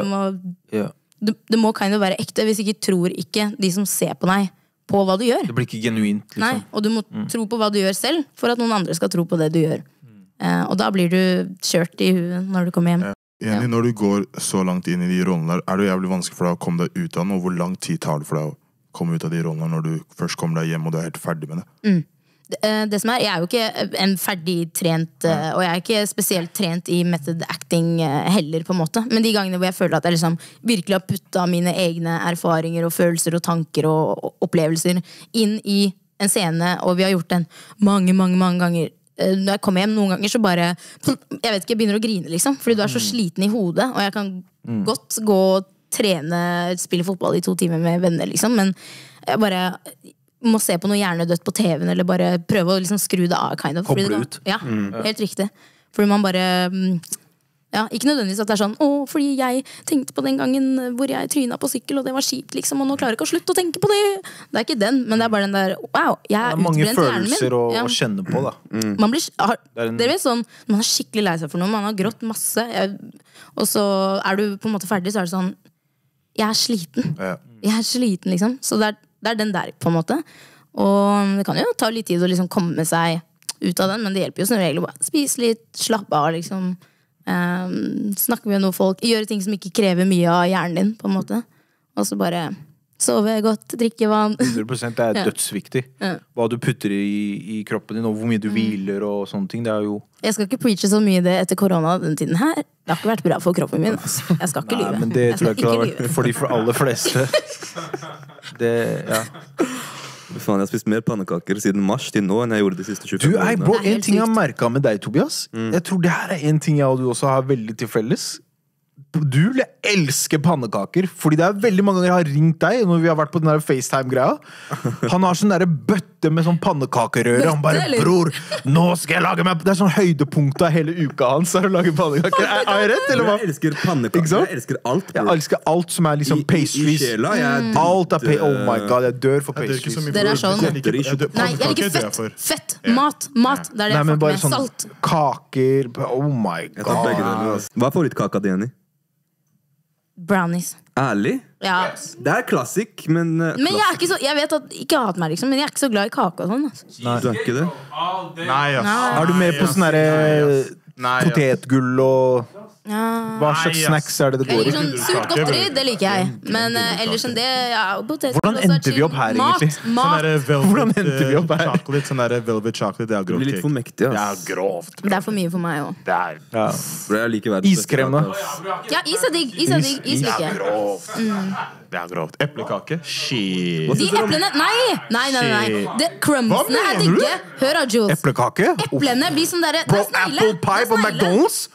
S4: det må kind of være ekte, hvis ikke tror ikke de som ser på deg på hva du gjør.
S1: Det blir ikke genuint, liksom.
S4: Nei, og du må tro på hva du gjør selv, for at noen andre skal tro på det du gjør. Og da blir du kjørt i huet når du kommer hjem.
S3: Enig, når du går så langt inn i de rollene der, er det jævlig vanskelig for deg å komme deg ut av den, og hvor lang tid tar det for deg å komme ut av de rollene når du først kommer deg hjem og du er helt ferdig med det?
S4: Det som jeg er jo ikke en ferdig trent, og jeg er ikke spesielt trent i method acting heller, på en måte. Men de gangene hvor jeg føler at jeg liksom virkelig har puttet mine egne erfaringer og følelser og tanker og opplevelser inn i en scene, og vi har gjort den mange ganger. Når jeg kommer hjem noen ganger så bare jeg vet ikke, jeg begynner å grine liksom, fordi du er så sliten i hodet, og jeg kan godt gå og trene, spille fotball i 2 timer med venner liksom, men jeg bare må se på noe hjernedødt på TV-en, eller bare prøve å liksom skru det av, kind of.
S1: Koble ut.
S4: Ja, helt riktig. Fordi man bare ikke nødvendigvis at det er sånn, fordi jeg tenkte på den gangen hvor jeg tryna på sykkel, og det var kjipt liksom, og nå klarer jeg ikke å slutte å tenke på det. Det er ikke den, men det er bare den der, wow, jeg er utbrent i hjernen min.
S1: Det er mange følelser å kjenne på, da.
S4: Man blir, dere vet sånn, man er skikkelig lei seg for noe, man har grått masse, og så er du på en måte ferdig, så er det sånn, jeg er sliten liksom, så det er den der på en måte, og det kan jo ta litt tid å liksom komme seg ut av den, men det hjelper jo som regel å bare spise litt, slappe av liksom, snakke med noen folk, gjøre ting som ikke krever mye av hjernen din på en måte, og så bare sove godt, drikke vann.
S1: 100% det er dødsviktig. Hva du putter i kroppen din, og hvor mye du hviler og sånne ting, det er jo... Jeg
S4: skal ikke preache så mye det etter korona den tiden her. Det har ikke vært bra for kroppen min. Jeg skal ikke lyve.
S1: Nei, men det tror jeg ikke har vært for de aller fleste. Det,
S2: Faen, jeg har spist mer pannekaker siden mars til nå enn jeg gjorde de siste 25 årene.
S1: Bro, en ting jeg har merket med deg, Tobias, jeg tror det her er en ting jeg og du også har veldig til felles. Du elsker pannekaker, fordi det er veldig mange ganger jeg har ringt deg når vi har vært på den der FaceTime-greia. Han har sånn der bøtte med sånn pannekakerøre. Han bare, bror, nå skal jeg lage meg... Det er sånn høydepunkt av hele uka hans er å lage pannekaker. Er jeg rett, eller hva?
S2: Jeg elsker pannekaker, jeg elsker alt, bro.
S1: Jeg elsker alt som er liksom pastries. Alt er oh my god, jeg dør for pastries.
S4: Dere er sånn... Nei, jeg liker fett. Mat. Det er det jeg fucker med. Salt.
S1: Kaker, oh my god.
S2: Hva er favorittkaka di, Jenny?
S4: Brownies.
S2: Ærlig?
S4: Ja.
S2: Det er klassik, men
S4: jeg er ikke så, jeg vet at ikke hat meg liksom, men jeg er ikke så glad i kake og sånn altså.
S2: Nei, du er ikke det?
S3: Nei, ass.
S1: Er du med på sånn der potetgull og Hva slags snacks er det
S4: Jeg
S1: går i?
S4: liker sånn surt godteri, det liker jeg. Men ellers enn det, potetgull
S1: Hvordan
S4: og
S1: endte vi opp her, egentlig?
S3: Sånn
S4: Mat.
S3: der velvet,
S1: Hvordan endte vi opp her?
S3: chocolate, sånn der velvet chocolate, det er
S2: Det blir
S3: grovt
S2: litt for
S3: cake.
S2: mektig,
S3: Det
S2: ass.
S3: er grovt.
S4: Det er for mye for meg òg.
S3: Det er
S1: Ja.
S2: Bro, jeg liker verdens
S1: Iskrem, da?
S4: Ja, is er digg. Is liker jeg.
S3: grovt. Det er grovt. Eplekake? Shit.
S4: De eplene Nei. Crumbsene
S3: Hva
S4: er
S3: mener du?
S4: digge. Hør da, Jules.
S1: Eplekake?
S4: Eplene blir sånn derre
S1: Bro, apple pie på McDonald's?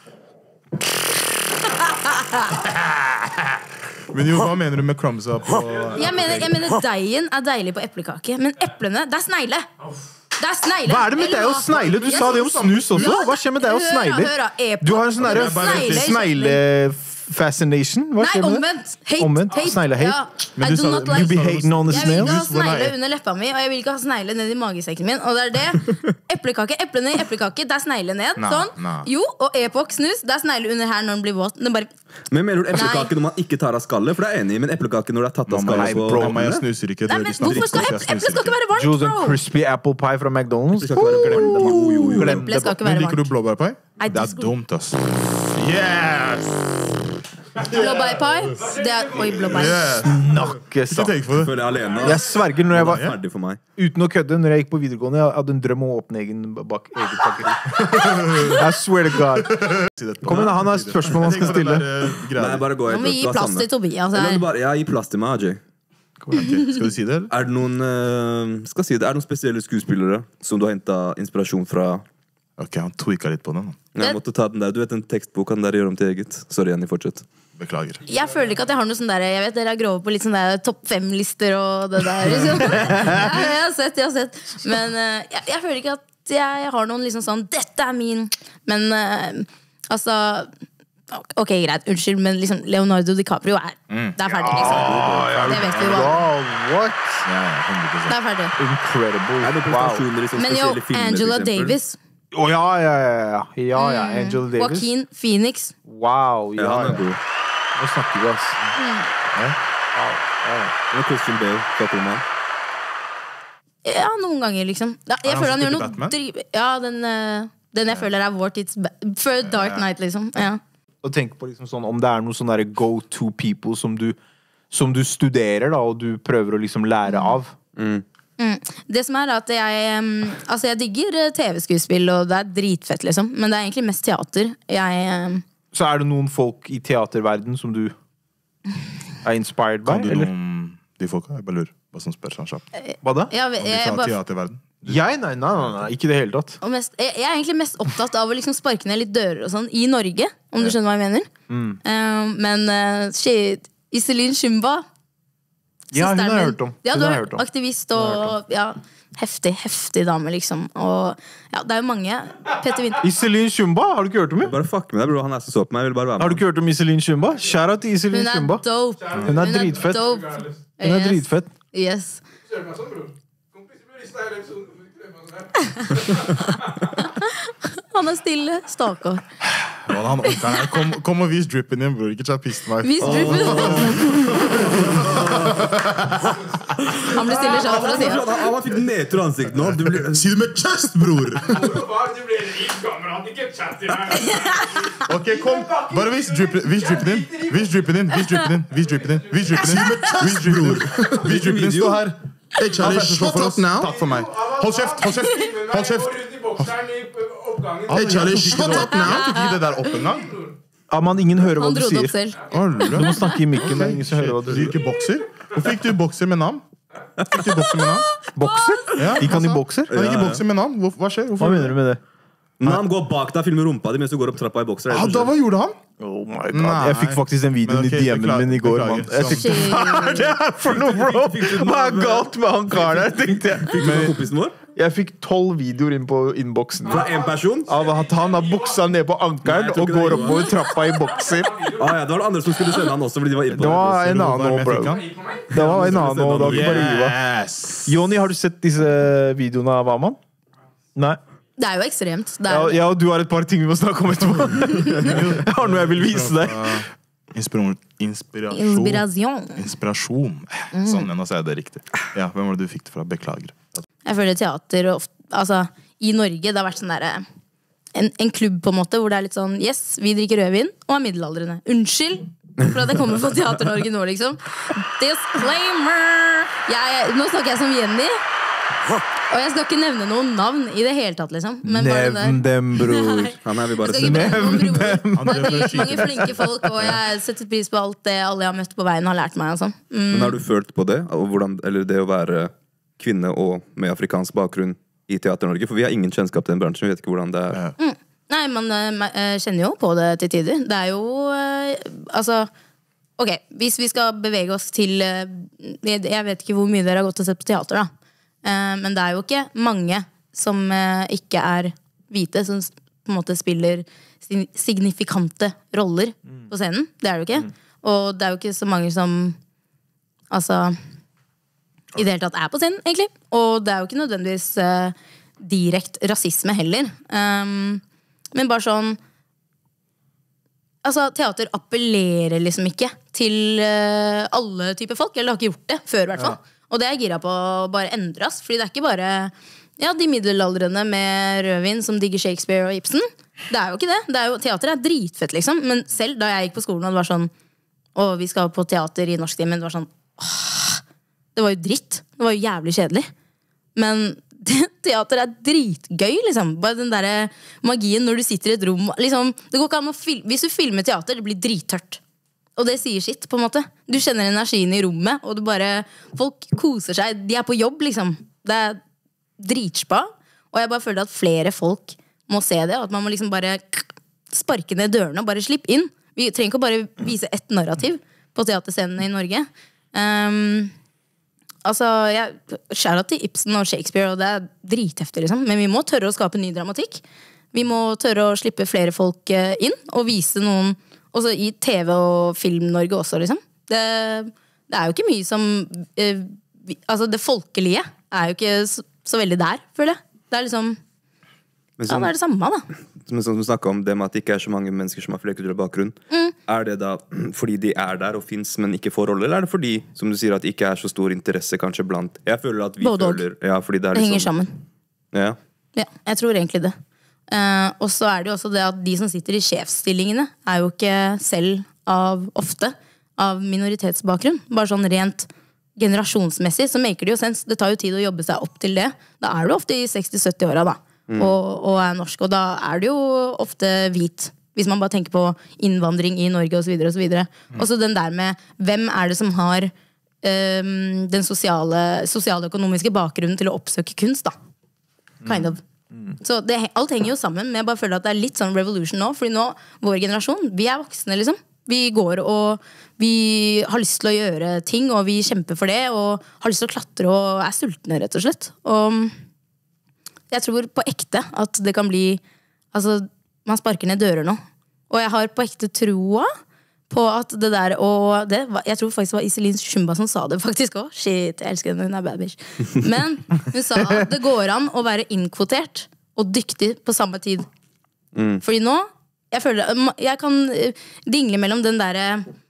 S3: Men jo, hva mener du med crumbsa på
S4: Jeg mener deigen er deilig på eplekake, men eplene, det er snegle. Det er snegle.
S1: Hva er det med deg og snegle? Du sa det om snus også. Hva skjer med deg og snegle?
S4: Hør da,
S1: Du har en sånn derre snegle-fascination. Hva
S4: Nei,
S1: skjer med det?
S4: omvendt.
S1: Hate. Snegle-hate.
S4: Ja.
S3: Men
S4: I
S3: du
S4: do
S3: sa-
S4: not
S3: du
S4: like
S1: You be hating on the
S4: Jeg vil ikke ha
S1: snails?
S3: Hvordan er
S4: snegle
S3: det?
S4: under leppa mi, og jeg vil ikke ha snegle ned i magesekken min. Og det er det. Eplekake, eplene i eplekake, det er snegle ned.
S3: Nei,
S4: Sånn.
S3: nei.
S4: Jo, og Epoch snus, det er snegle under her når den blir våt. Den bare
S2: Men mener du eplekake
S4: Nei.
S2: når man ikke tar av skallet? For det er jeg enig i, men eplekake når det er tatt av
S3: Mamma,
S2: skallet
S3: jeg,
S2: på
S3: bro, mamma, jeg
S2: håndene?
S3: snuser ikke.
S4: Nei, men hvorfor skal eple skal ikke være varmt,
S1: Jules and
S4: bro?
S1: crispy apple pie fra McDonald's.
S2: Det skal ikke være glem det, mann. Jo.
S1: Glem
S4: Eple skal ikke
S3: Men
S4: være
S3: liker du
S4: varmt.
S3: blåbærpai?
S4: Nei,
S3: Det er
S4: det skal-
S3: dumt, ass. Yes!
S4: Blåbær pie, det er Oi, blåbær.
S3: Yes.
S1: Snakke
S3: Ikke
S1: sant.
S3: tenk på det.
S2: Føler jeg alene.
S1: Jeg sverger når jeg var
S2: Ferdig for meg.
S1: uten å kødde, når jeg gikk på videregående, jeg hadde en drøm om å åpne eget bakeri. I swear to God.
S3: Si det på
S1: Kom igjen,
S3: meg.
S1: han har et spørsmål han skal
S3: Jeg tenker på
S1: stille.
S3: den der,
S2: Nei,
S3: greia.
S2: bare gå
S4: Nå
S2: helt
S4: må vi gi
S2: det er
S4: plass
S2: samme.
S4: til Tobias
S2: Eller
S4: her.
S2: bare, ja, gi plass til meg, Ajay.
S3: Kom igjen, ok. Skal du si det, eller?
S2: Er det noen skal si det, er det noen spesielle skuespillere som du har henta inspirasjon fra?
S3: Ok, han tweaka litt på den.
S2: Jeg måtte ta den der, du vet den tekstboka der gjør om til eget. Sorry, Jenny, fortsett.
S3: Beklager.
S4: Jeg føler ikke at jeg har noe sånn der. Jeg vet dere er grove på litt sånn der topp 5-lister og det der. Liksom. Jeg har sett. Men jeg føler ikke at jeg har noen liksom sånn dette er min. Men altså ok, greit, unnskyld, men liksom Leonardo DiCaprio er det er ferdig, liksom. Det vet vi jo alle.
S1: Wow, what?
S3: Ja, ja, 100%.
S4: Det er ferdig.
S1: Incredible.
S2: Er det noen
S1: Wow.
S2: prestasjoner i sånne
S4: Men jo,
S2: spesielle filmer,
S4: Angela
S2: for eksempel?
S4: Davis,
S1: Å, ja, Angela Davis.
S4: Joaquin Phoenix.
S1: Wow,
S2: Ja,
S1: ja,
S2: han er
S1: ja.
S2: god.
S1: Nå snakker vi, ass.
S2: Men Christian Bale, snakker om han.
S4: Ja, noen ganger, liksom. Jeg
S3: han
S4: føler han
S3: så
S4: gjør
S3: til
S4: noe
S3: Batman?
S4: Ja, den jeg føler er vår tids Før Dark Knight, liksom. Ja.
S1: Og tenk på liksom sånn, om det er noen sånne der go to people som du studerer, da, og du prøver å liksom lære av.
S4: Det som er at jeg digger TV-skuespill, og det er dritfett, liksom. Men det er egentlig mest teater.
S1: Så er det noen folk i teaterverden som du er inspired by?
S3: Kan du
S1: Eller?
S3: noe om de folka? Jeg bare lurer. Hva som spør sånn kjapt.
S1: Hva da?
S4: jeg,
S3: Om de
S4: jeg,
S3: tar
S4: bare-
S3: teaterverden.
S1: Nei, ikke i det hele tatt.
S4: og jeg er egentlig mest opptatt av å liksom sparke ned litt dører og sånn i Norge, om du skjønner hva jeg mener. Men shit, Iselin Shumba.
S1: Ja, hun har
S4: søsteren
S1: jeg
S4: min.
S1: hørt om.
S4: Ja,
S1: Hun
S4: du
S1: har
S4: er
S1: jeg hørt om.
S4: aktivist og ja, heftig dame, liksom. Og ja, det er jo mange. Petter Winter.
S1: Iselin Shumba, har du ikke hørt om henne?
S2: Bare fuck med deg, bro. Han er så på meg. Jeg vil bare være
S1: Har du
S2: med.
S1: ikke hørt om Iselin Shumba? Shout out til Iselin
S4: Hun er
S1: Shumba.
S4: dope.
S1: Hun er dritfett.
S4: dope.
S1: Hun er
S4: Yes.
S1: dritfett.
S4: Yes.
S5: Kjør meg sånn, bror. Kompiser bør riste hele episoden. Sånn
S4: Han er stille. Stakkar.
S3: Han onkelen her. Kom og vis drippen din, bror. Ikke ta piss til meg.
S4: Vis drippen. Han blir stille selv for å si det.
S2: Han fikk nedtur i ansiktet nå. Du blir...
S3: Si det med chest, bror!
S5: Far, du blir rik kamerat, ikke chat til meg.
S3: Ok, kom. Bare vis drippen din. Vis drippen din. Vis drippen din. Vis drippen din. Vis drippen din. Vis drippen din. Vis drippen din. Stå her.
S7: Hey, Charlie, shut up now.
S3: Takk for meg. Hold kjeft. Hold kjeft. Hold kjeft.
S5: Gå rundt i bokseren i oppgangen.
S7: Hey, Charlie, shut up now.
S3: Jeg tok ikke det der opp en gang.
S1: Aman, ingen hører hva
S4: Han
S1: du
S4: dro det opp
S1: sier.
S4: selv.
S1: Du må snakke i mikken. Det er ingen som hører hva du
S3: Du
S1: sier.
S3: gikk i bokser? Hvorfor gikk du i bokser med navn? Gikk du i bokser med navn?
S1: Bokser?
S3: Ja,
S1: Gikk han i
S3: hva sa?
S1: bokser?
S3: Han gikk i bokser med navn. Hva skjer?
S1: Hva
S3: Hvorfor?
S1: mener du med det?
S2: Nam går bak deg og filmer rumpa di mens du går opp trappa i bokser.
S3: Ah, da, hva gjorde han?
S1: Oh my god,
S3: Nei.
S1: Jeg fikk faktisk den videoen
S3: Men ok,
S1: i DM-en min i går,
S3: beklager.
S1: mann. Jeg tenkte,
S4: Shit.
S1: hva er det her for noe, bro? Hva er galt med han karen her, tenkte jeg.
S2: Fikk du fra kompisen vår?
S1: Jeg fikk 12 videoer inn på innboksen.
S2: Fra en person?
S1: Av at han har buksa ned på
S2: Nei,
S1: ankelen
S2: jeg tror
S1: og
S2: ikke
S1: går
S2: det.
S1: oppover trappa i bokser.
S2: Ah, ja, det var det andre som skulle sende han også, fordi de var inne på
S1: Det var en annen
S3: Hvem
S1: nå,
S3: jeg
S1: bro.
S3: fikk han?
S1: Det var en annen nå, da har du bare gitt deg.
S3: Yes!
S1: Jonny, har du sett disse videoene av Aman? Nei?
S4: Det er jo ekstremt. Det
S1: Ja,
S4: er,
S1: ja, og du har et par ting vi må snakke om etterpå. Jeg har noe jeg vil vise deg.
S3: Inspirasjon.
S4: inspirasjon.
S3: Inspirasjon. Sånn, nå sa jeg det riktig. Ja, hvem var det du fikk det fra? Beklager.
S4: Jeg føler teater og altså, i Norge, det har vært sånn derre en klubb på en måte, hvor det litt sånn, yes, vi drikker rødvin og middelaldrende. Unnskyld for at jeg kommer fra Teater-Norge nå, liksom. Disclaimer! Nå snakker jeg som Jenny. Og jeg skal ikke nevne noen navn i det hele tatt, liksom. Men
S1: Nevn dem, bror.
S2: Vi bare
S1: Nevn dem.
S4: Det er mange flinke folk, og jeg setter pris på alt det alle jeg har møtt på veien har lært meg. Altså.
S2: Men har du følt på det? Eller det å være kvinne og med afrikansk bakgrunn i Teater-Norge? For vi har ingen kjennskap til den bransjen, vi vet ikke hvordan det er.
S4: Nei, man kjenner jo på det til tider. Det er jo, altså... Ok, hvis vi skal bevege oss til... Jeg vet ikke hvor mye dere har gått og sett på teater, da. Men det er jo ikke mange som ikke er hvite, som på en måte spiller signifikante roller på scenen. Det er det jo ikke. Og det er jo ikke så mange som altså i det hele tatt er på scenen, egentlig. Og det er jo ikke nødvendigvis direkt rasisme heller. Men bare sånn altså, teater appellerer liksom ikke til alle typer folk. Eller har ikke gjort det før, i hvert fall. Og det er jeg gira på å bare endres. Fordi det er ikke bare de middelaldrende med rødvin som digger Shakespeare og Ibsen. Det er jo ikke det. Teater er dritfett, liksom. Men selv da jeg gikk på skolen og det var sånn vi skal på teater i norsktimen, det var sånn det var jo dritt. Det var jo jævlig kjedelig. Men teater er dritgøy, liksom. Bare den der magien når du sitter i et rom liksom, det går ikke an å hvis du filmer teater, det blir drittørt. Og det sier sitt, på en måte. Du kjenner energien i rommet, og folk koser seg. De er på jobb, liksom. Det er dritspa. Og jeg bare føler at flere folk må se det, og at man må liksom bare sparke ned dørene og bare slippe inn. Vi trenger ikke å bare vise ett narrativ på teaterscenene i Norge. Altså, skjærer til Ibsen og Shakespeare, og det er dritheftig, liksom. Men vi må tørre å skape ny dramatikk. Vi må tørre å slippe flere folk inn, og vise noen også i TV og Film-Norge også, liksom. Det er jo ikke mye som altså, det folkelige er jo ikke så veldig der, føler jeg. Det er liksom det er det samme, da.
S2: Men som du snakket om det med at det ikke er så mange mennesker som har flerkulturell bakgrunn. Er det da fordi de er der og finnes, men ikke får rolle? Eller er det fordi, som du sier, at det ikke er så stor interesse kanskje blant? Jeg føler at vi føler fordi det
S4: henger sammen.
S2: Ja,
S4: jeg tror egentlig det. Og så er det jo også det at de som sitter i sjefsstillingene er jo ikke selv ofte av minoritetsbakgrunn. Bare sånn rent generasjonsmessig så maker det jo sens. Det tar jo tid å jobbe seg opp til det. Da er du ofte i 60-70-åra da og er norsk, og da er du jo ofte hvit, hvis man bare tenker på innvandring i Norge og så videre og så videre. Og så den der med hvem er det som har den sosiale-økonomiske bakgrunnen til å oppsøke kunst, da. Kind of. Så alt henger jo sammen, men jeg bare føler at det er litt sånn revolution nå. Fordi nå, vår generasjon, vi er voksne, liksom. Vi går og vi har lyst til å gjøre ting, og vi kjemper for det, og har lyst til å klatre og er sultne, rett og slett. Og jeg tror på ekte at det kan bli altså, man sparker ned dører nå. Og jeg har på ekte troa på at det der, og jeg tror faktisk det var Iselin Shumba som sa det faktisk også. Shit, jeg elsker henne, hun er bad bitch. Men hun sa at det går an å være innkvotert og dyktig på samme tid. Fordi nå, jeg føler, jeg kan dingle mellom den der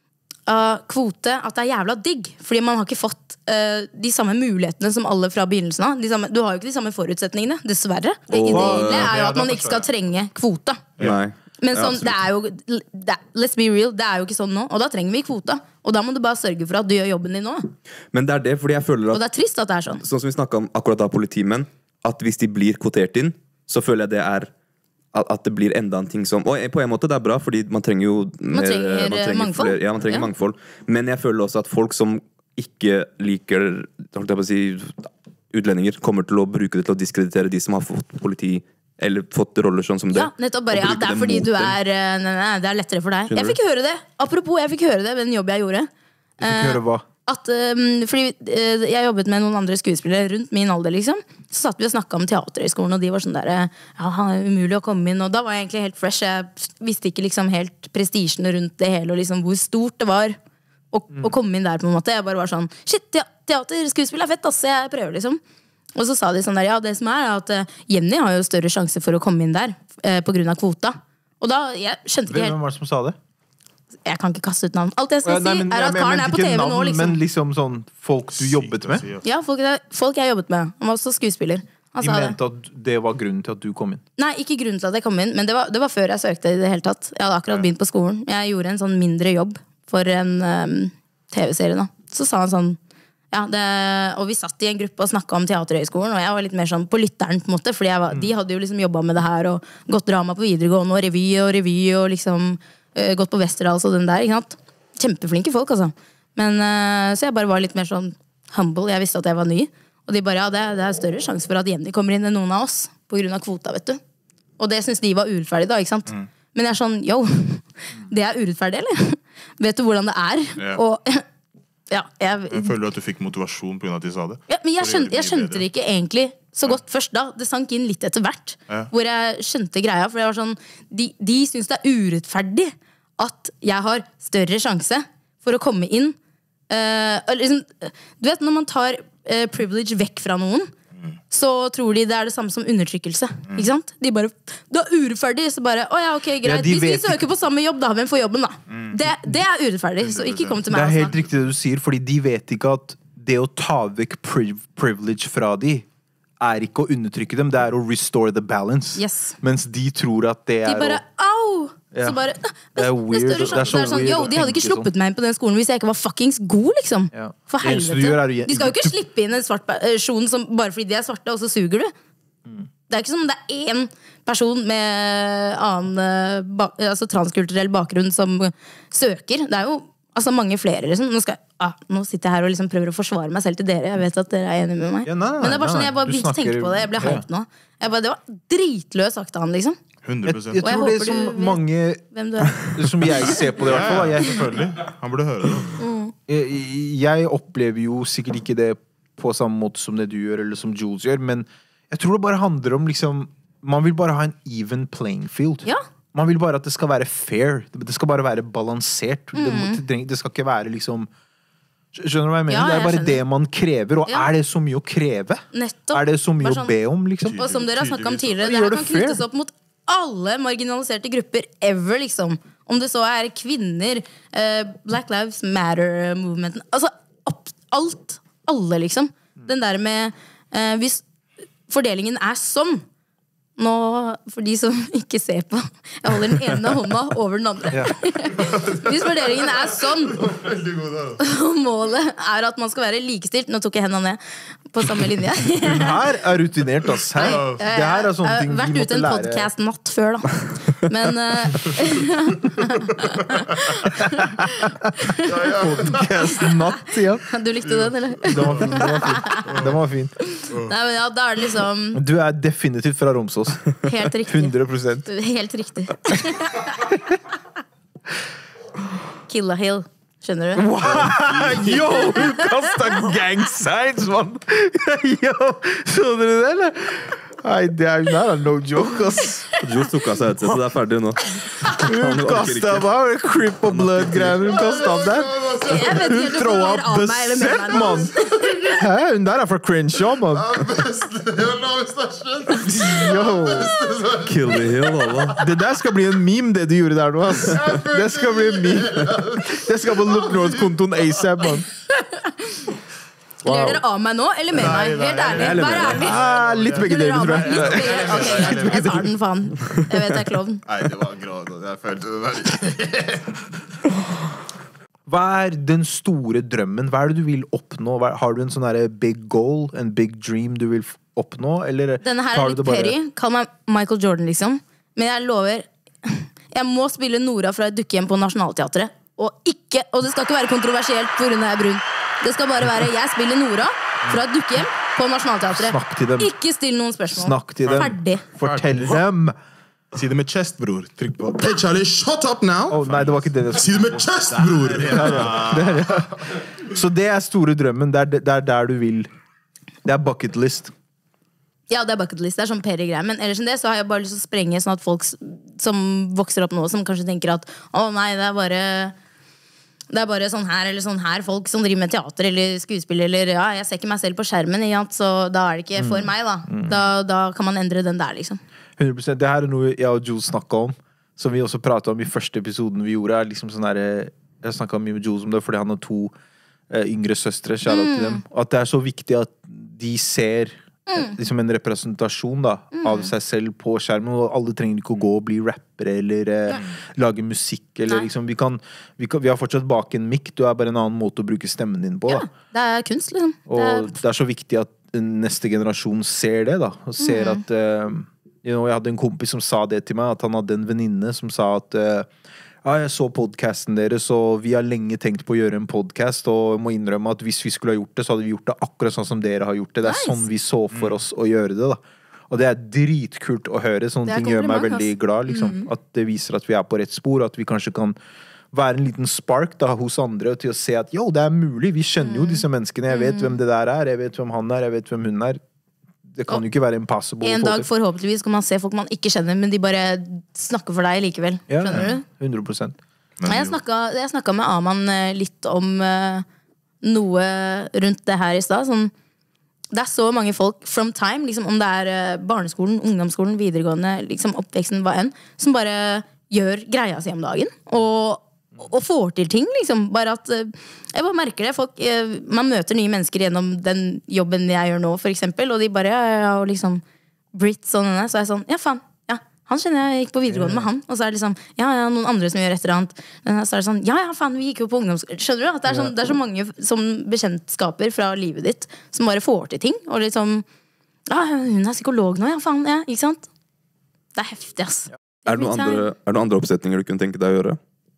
S4: kvote, at det er jævla digg. Fordi man har ikke fått de samme mulighetene som alle fra begynnelsen av. Du har jo ikke de samme forutsetningene, dessverre. Det ideelle er jo at man ikke skal trenge kvota.
S2: Nei.
S4: Men sånn, det er jo let's be real, det er jo ikke sånn nå. Og da trenger vi kvota. Og da må du bare sørge for at du gjør jobben din nå.
S2: Men det er det, fordi jeg føler at
S4: og det er trist at det er sånn.
S2: Sånn som vi snakket om akkurat da politimenn, at hvis de blir kvotert inn, så føler jeg det er at det blir enda en ting som og på en måte det er bra, fordi man trenger jo
S4: man trenger mangfold.
S2: Man trenger mangfold. Men jeg føler også at folk som ikke liker holdt jeg på å si, utlendinger, kommer til å bruke det til å diskreditere de som har fått politi eller fått roller sånn som det.
S4: Ja, nettopp bare, det er fordi du er nei, det er lettere for deg. Jeg fikk høre det, apropos, jeg fikk høre det ved en jobb jeg gjorde.
S1: Du fikk høre hva?
S4: Fordi jeg jobbet med noen andre skuespillere rundt min alder, liksom. Så satt vi og snakket om teater i skolen, og de var sånn der, umulig å komme inn, og da var jeg egentlig helt fresh. Jeg visste ikke liksom helt prestisjen rundt det hele, og liksom hvor stort det var å komme inn der på en måte. Jeg bare var sånn, shit, teater, skuespill er fett, ass, jeg prøver liksom. Og så sa de sånn der, ja, det som er at Jenny har jo større sjanse for å komme inn der på grunn av kvota. Og da, jeg skjønte ikke helt.
S1: Hvem var det som sa det?
S4: Jeg kan ikke kaste ut navn. Alt jeg skal si er at Karen er på TV nå, liksom.
S1: Men liksom sånn folk du jobbet med?
S4: Ja, folk jeg jobbet med. Han var også skuespiller. Han
S1: De
S4: sa det.
S1: mente at det var grunnen til at du kom inn.
S4: Nei, ikke grunnen til at jeg kom inn, men det var før jeg søkte i det hele tatt. Jeg hadde akkurat begynt på skolen. Jeg gjorde en sånn mindre jobb for en TV-serie da. Så sa han sånn, og vi satt i en gruppe og snakket om Teaterhøgskolen, og jeg var litt mer sånn på lytteren på en måte, fordi de hadde jo liksom jobbet med det her, og gått drama på videregående, og revy, og liksom gått på Westerdals og den der, ikke sant? Kjempeflinke folk, altså. Men, så jeg bare var litt mer sånn humble, jeg visste at jeg var ny, og de bare, det er større sjanse for at Jenny kommer inn enn noen av oss, på grunn av kvota, vet du. Og det synes de var urettferdig da, ikke sant? Men jeg er sånn, det er urettferdig, eller? Vet du hvordan det er? Og
S3: jeg føler at du fikk motivasjon på grunn av at de sa det.
S4: Ja, men jeg skjønte det ikke egentlig så godt først da. Det sank inn litt etter hvert, hvor jeg skjønte greia, for jeg var sånn, de synes det er urettferdig at jeg har større sjanse for å komme inn. Liksom, du vet, når man tar privilege vekk fra noen, så tror de det er det samme som undertrykkelse, ikke sant? De bare, det er urettferdig, så bare, ok, greit, hvis vi søker på samme jobb, da, hvem får jobben da? Det er urettferdig, så ikke kom til meg.
S1: Det er helt riktig det du sier, fordi de vet ikke at det å ta vekk privilege fra de, er ikke å undertrykke dem, det er å restore the balance.
S4: Yes.
S1: Mens de tror at det er
S4: de bare, au! Så bare,
S1: det er weird,
S4: det er sånn, de hadde ikke sluppet meg inn på den skolen hvis jeg ikke var fuckings god, liksom. For helvete. De skal jo ikke slippe inn en svart person som, bare fordi de er svarte, og så suger du. Det er ikke som om det er en person med annen transkulturell bakgrunn som søker. Det er jo mange flere, liksom. Nå sitter jeg her og liksom prøver å forsvare meg selv til dere. Jeg vet at dere er enige med meg. Men det er bare sånn, jeg bare begynte å tenke på det. Jeg ble hyped nå. Det var dritløs sagt av han, liksom.
S3: 100%.
S1: Jeg tror det er som mange som jeg ser på det i hvert fall.
S3: Selvfølgelig. Han burde høre det.
S1: Jeg opplever jo sikkert ikke det på samme måte som det du gjør, eller som Jules gjør, men jeg tror det bare handler om liksom, man vil bare ha en even playing field. Man vil bare at det skal være fair. Det skal bare være balansert. Det skal ikke være liksom, skjønner du hva jeg mener? Det er bare det man krever, og er det så mye å kreve?
S4: Nettopp.
S1: Er det så mye å be om, liksom?
S4: Og som dere har snakket om tidligere, det her kan knyttes opp mot alle marginaliserte grupper ever, liksom. Om det så er kvinner, Black Lives Matter-movementen, altså alt, alle, liksom. Den der med, hvis fordelingen er sånn, nå, for de som ikke ser på, jeg holder den ene hånda over den andre. Hvis fordelingen er sånn, og målet er at man skal være likestilt, nå tok jeg hendene ned på samme linje.
S1: Hun her er rutinert, ass. Det her er sånne ting vi måtte lære.
S4: Jeg har vært ute en podcast-natt før, da. Men
S1: podcast-natt, ja.
S4: Du likte den, eller?
S1: Den var fin.
S4: Nei, men da er det liksom,
S1: du er definitivt fra Romsås.
S4: helt riktig.
S1: 100%.
S4: Helt riktig. Killa Hill, skjønner du?
S1: Yo, hun kastet gang signs, man. Yo, så dere det, eller? Nei, det er no joke, ass.
S2: Jules tok av seg headsetet, det er ferdig nå.
S1: Hun kastet bare Crip og Blood-greier. Hun kastet av der. Hun tror av besett, man. Hun der er fra Crenshaw, man. Yo.
S2: Kill the hill, alle.
S1: Det der skal bli en meme, det du gjorde der nå, ass. Det skal bli en meme. Det skal på Look North-kontoen ASAP, man.
S4: Ler dere av meg nå, eller med meg? Helt ærlig, vær ærlig.
S1: Litt begge deler, tror jeg.
S4: Ok, jeg tar den, faen. Jeg vet jeg er klovn.
S3: Nei, det var gråt. Jeg følte det der.
S1: Hva er den store drømmen? Hva er det du vil oppnå? Har du en sånn her big goal, en big dream du vil oppnå? Eller
S4: denne her er litt perry. Kall meg Michael Jordan, liksom. Men jeg lover, jeg må spille Nora fra et dukkehjem på Nationalteatret. Og det skal ikke være kontroversielt på grunn av jeg er brun. Det skal bare være, jeg spiller Nora fra et dukkehjem på Nationalteatret.
S1: Snakk til dem.
S4: Ikke still noen spørsmål.
S1: Snakk til dem.
S4: Ferdig.
S1: Fortell dem.
S3: Si det med chest, bror. Trykk på.
S7: Hey, Charlie, shut up now!
S1: Nei, det var ikke det.
S3: Si det med chest, bror!
S1: Så det er store drømmen. Det er der du vil. Det er bucket list.
S4: Ja, det er bucket list. Det er sånn Perry-greier. Men ellers enn det så har jeg bare lyst til å sprenge sånn at folk som vokser opp nå, som kanskje tenker at nei, det er bare sånn her folk som driver med teater eller skuespill eller jeg ser ikke meg selv på skjermen, så da er det ikke for meg da kan man endre den der, liksom.
S1: 100%. Det her er noe jeg og Jules snakket om, som vi også pratet om i første episoden vi gjorde, er liksom sånn her, jeg snakket mye med Jules om det fordi han har 2 yngre søstre, kjære til dem, at det er så viktig at de ser liksom en representasjon da, av seg selv på skjermen, og alle trenger ikke å gå og bli rappere eller lage musikk, eller liksom, vi har fortsatt bak en mic, du er bare en annen måte å bruke stemmen din på da.
S4: Det er kunst, liksom.
S1: Og det er så viktig at neste generasjon ser det da, og ser at jeg hadde en kompis som sa det til meg, at han hadde en venninne som sa at jeg så podcasten deres, og vi har lenge tenkt på å gjøre en podcast, og jeg må innrømme at hvis vi skulle ha gjort det, så hadde vi gjort det akkurat sånn som dere har gjort det. Det er sånn vi så for oss å gjøre det da. Og det er dritkult å høre, sånne ting gjør meg veldig glad, liksom. At det viser at vi er på rett spor, at vi kanskje kan være en liten spark da, hos andre til å se at jo, det er mulig, vi kjenner jo disse menneskene, jeg vet hvem det der er, jeg vet hvem han er, jeg vet hvem hun er. Det kan jo ikke være impossible.
S4: En dag forhåpentligvis kan man se folk man ikke kjenner, men de bare snakker for deg likevel. Skjønner du?
S1: 100%.
S4: Jeg snakket med Aman litt om noe rundt det her i sted. Sånn, det er så mange folk from time, liksom, om det er barneskolen, ungdomsskolen, videregående, liksom, oppveksten, hva enn, som bare gjør greia si om dagen. Og får til ting, liksom. Bare at jeg bare merker det. Folk, man møter nye mennesker gjennom den jobben jeg gjør nå, for eksempel, og de bare, og liksom Brit, sånn, så er jeg sånn, ja faen, ja, han kjenner jeg gikk på videregående med han, og så er det liksom, ja, noen andre som gjør et eller annet, så er det sånn, ja faen, vi gikk jo på ungdomsskolen. Skjønner du? At det er, sånn, det er så mange som bekjentskaper fra livet ditt, som bare får til ting, og liksom, ja, hun er psykolog nå, ja faen, ja, ikke sant? Det er heftig, ass.
S2: Er det noen andre oppsetninger du kunne tenke deg å gjøre?